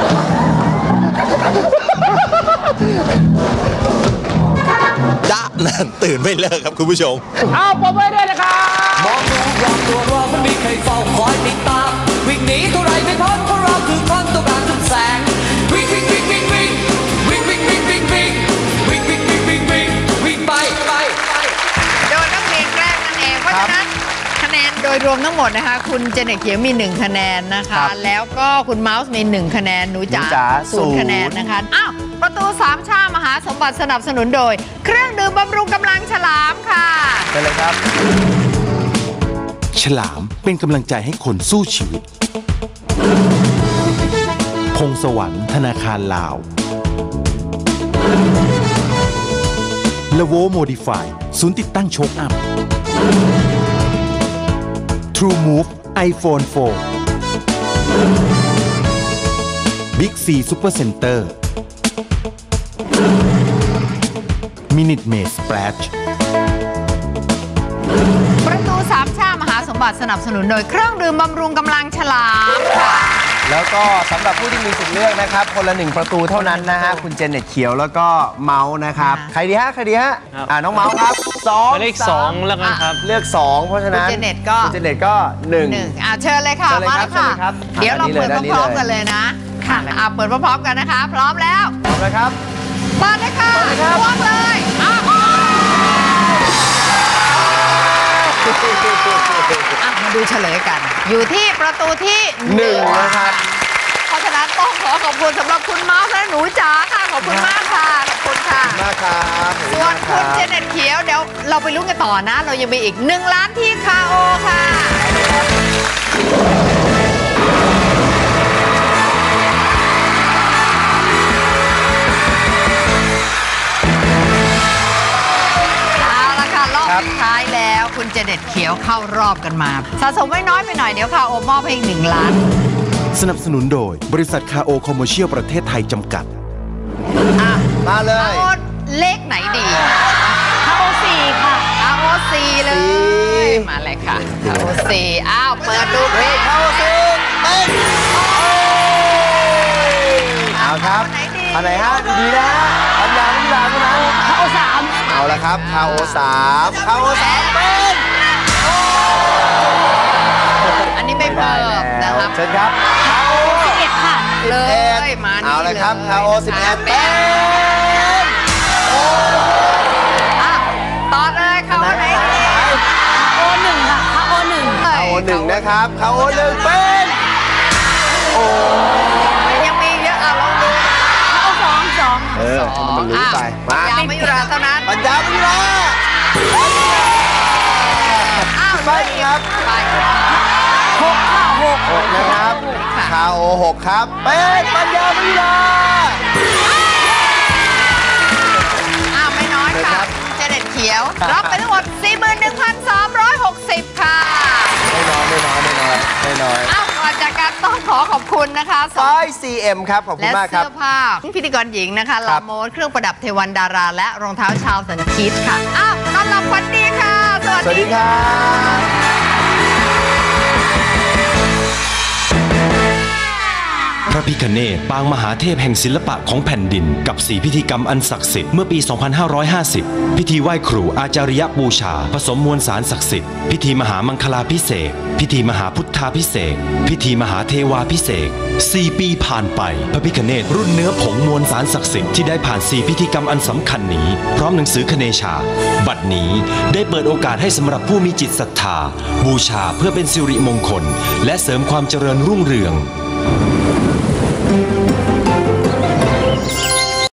จ๊ะนั่นตื่นไม่เลิกครับคุณผู้ชมเอาปมไว้ด้วยนะครับมองดูรอบตัวเราไม่มีใครเฝ้าคอยติดตามวิ่งหนีเท่าไรไม่พ้นเพราะเราคือคนต้องการทุกแสงวิ่งวิ่งวิ่งวิ่งวิ่งวิ่งวิ่งวิ่งวิ่งวิ่งวิ่งวิ่งวิ่งวิ่งวิ่งวิ่งไปโดนนักเรียนแกล้งนั่นเองเพราะฉะนั้นคะแนนโดยรวมทั้งหมดนะคะคุณเจเน็ตเขียวมี1คะแนนนะคะแล้วก็คุณเมาส์มี1คะแนนหนูจ๋า0คะแนนนะคะอ้าวประตู3ชามหาสมบัติสนับสนุนโดยเครื่องดื่มบำรุงกำลังฉลามค่ะไปเลยครับฉลามเป็นกำลังใจให้คนสู้ชีวิตพงสวรรค์ธนาคารลาวเลโวโมดิฟายศูนย์ติดตั้งโชคอัพ True Move iPhone 4 Big C Super Center Minute Maid Splash ประตู3ชามหาสมบัติสนับสนุนโดยเครื่องดื่มบำรุงกำลังฉลามค่ะแล้วก็สำหรับผู้ที่มีสิทธิ์เลือกนะครับคนละ1ประตูเท่านั้นนะฮะคุณเจเน็ตเขียวแล้วก็เมาส์นะครับใครดีฮะน้องเมาส์ครับ2 เลข2แล้วกันครับเลือก2เพราะฉะนั้นคุณเจเน็ตก็ 1 เชิญเลยค่ะมาเลยค่ะเดี๋ยวเราเปิดพร้อมๆกันเลยนะค่ะเปิดพร้อมๆกันนะคะพร้อมแล้วพร้อมแล้วครับเปิดเลยค่ะพร้อมเลยมาดูเฉลยกันอยู่ที่ประตูที่1 นะครับเพราะฉะนั้นต้องขอบคุณสำหรับคุณเมาส์และหนูจ๋าค่ะขอบคุณมากค่ะขอบคุณค่ะมากครับส่วนคุณเจเน็ตเขียวเดี๋ยวเราไปลุ้นกันต่อนะเรายังมีอีก1ล้านที่คาโอค่ะรอบสุดท้ายแล้วคุณเจเน็ตเขียวเข้ารอบกันมาสะสมไว้น้อยไปหน่อยเดี๋ยวค่ะโอมอบให้อีก1ล้านสนับสนุนโดยบริษัทคาโอคอมเมอร์เชียลประเทศไทยจำกัดมาเลยคาโอเลขไหนดีคาโอ4ค่ะคาโอ4เลยมาเลยค่ะคาโอ4อ้าวเปิดดูเพลงคาโอ4เอาครับอันไหนฮะดีนะฮะอันยาวนี่ลาเท่านั้นคาโอ3 เอาละครับคาโอ3เป็นอันนี้ไม่เพิ่มนะครับเชิญครับคาโอ11ค่ะเลยมาเอาละครับคาโอ11เป็นต่อเลยคาโอไหนดีคาโอ1ค่ะคาโอ1 คาโอ1นะครับคาโอ1เป็นยังมีเยอะเอาลองดูคาโอ2 มันรู้ไปปัญญาไม่ยุราเท่านั้นปัญญาไม่ยุราไปครับ 6ค่ะ 6นะครับคาโอ6ครับเป็นปัญญาไม่ยุราไม่น้อยค่ะเจเน็ตเขียวรับไปทั้งหมด 41,360 ค่ะไม่น้อยก่อนจากการต้องขอบคุณนะคะ CM ครับขอบคุณมากครับและเสื้อผ้าพิธีกรหญิงนะคะลาโมดเครื่องประดับเทวันดาราและรองเท้าชาวสันคิดค่ะต้อนรับวันดีค่ะสวัสดีค่ะพระพิฆเนศปางมหาเทพแห่งศิลปะของแผ่นดินกับ4พิธีกรรมอันศักดิ์สิทธิ์เมื่อปี 2550 พิธีไหว้ครูอาจาริยบูชาผสมมวลสารศักดิ์สิทธิ์พิธีมหามังคลาภิเษกพิธีมหาพุทธาภิเษกพิธีมหาเทวาภิเษก4 ปีผ่านไปพระพิฆเนศรุ่นเนื้อผงมวลสารศักดิ์สิทธิ์ที่ได้ผ่าน4พิธีกรรมอันสำคัญนี้พร้อมหนังสือคเนชาบัดนี้ได้เปิดโอกาสให้สำหรับผู้มีจิตศรัทธาบูชาเพื่อเป็นสิริมงคลและเสริมความเจริญรุ่งเรือง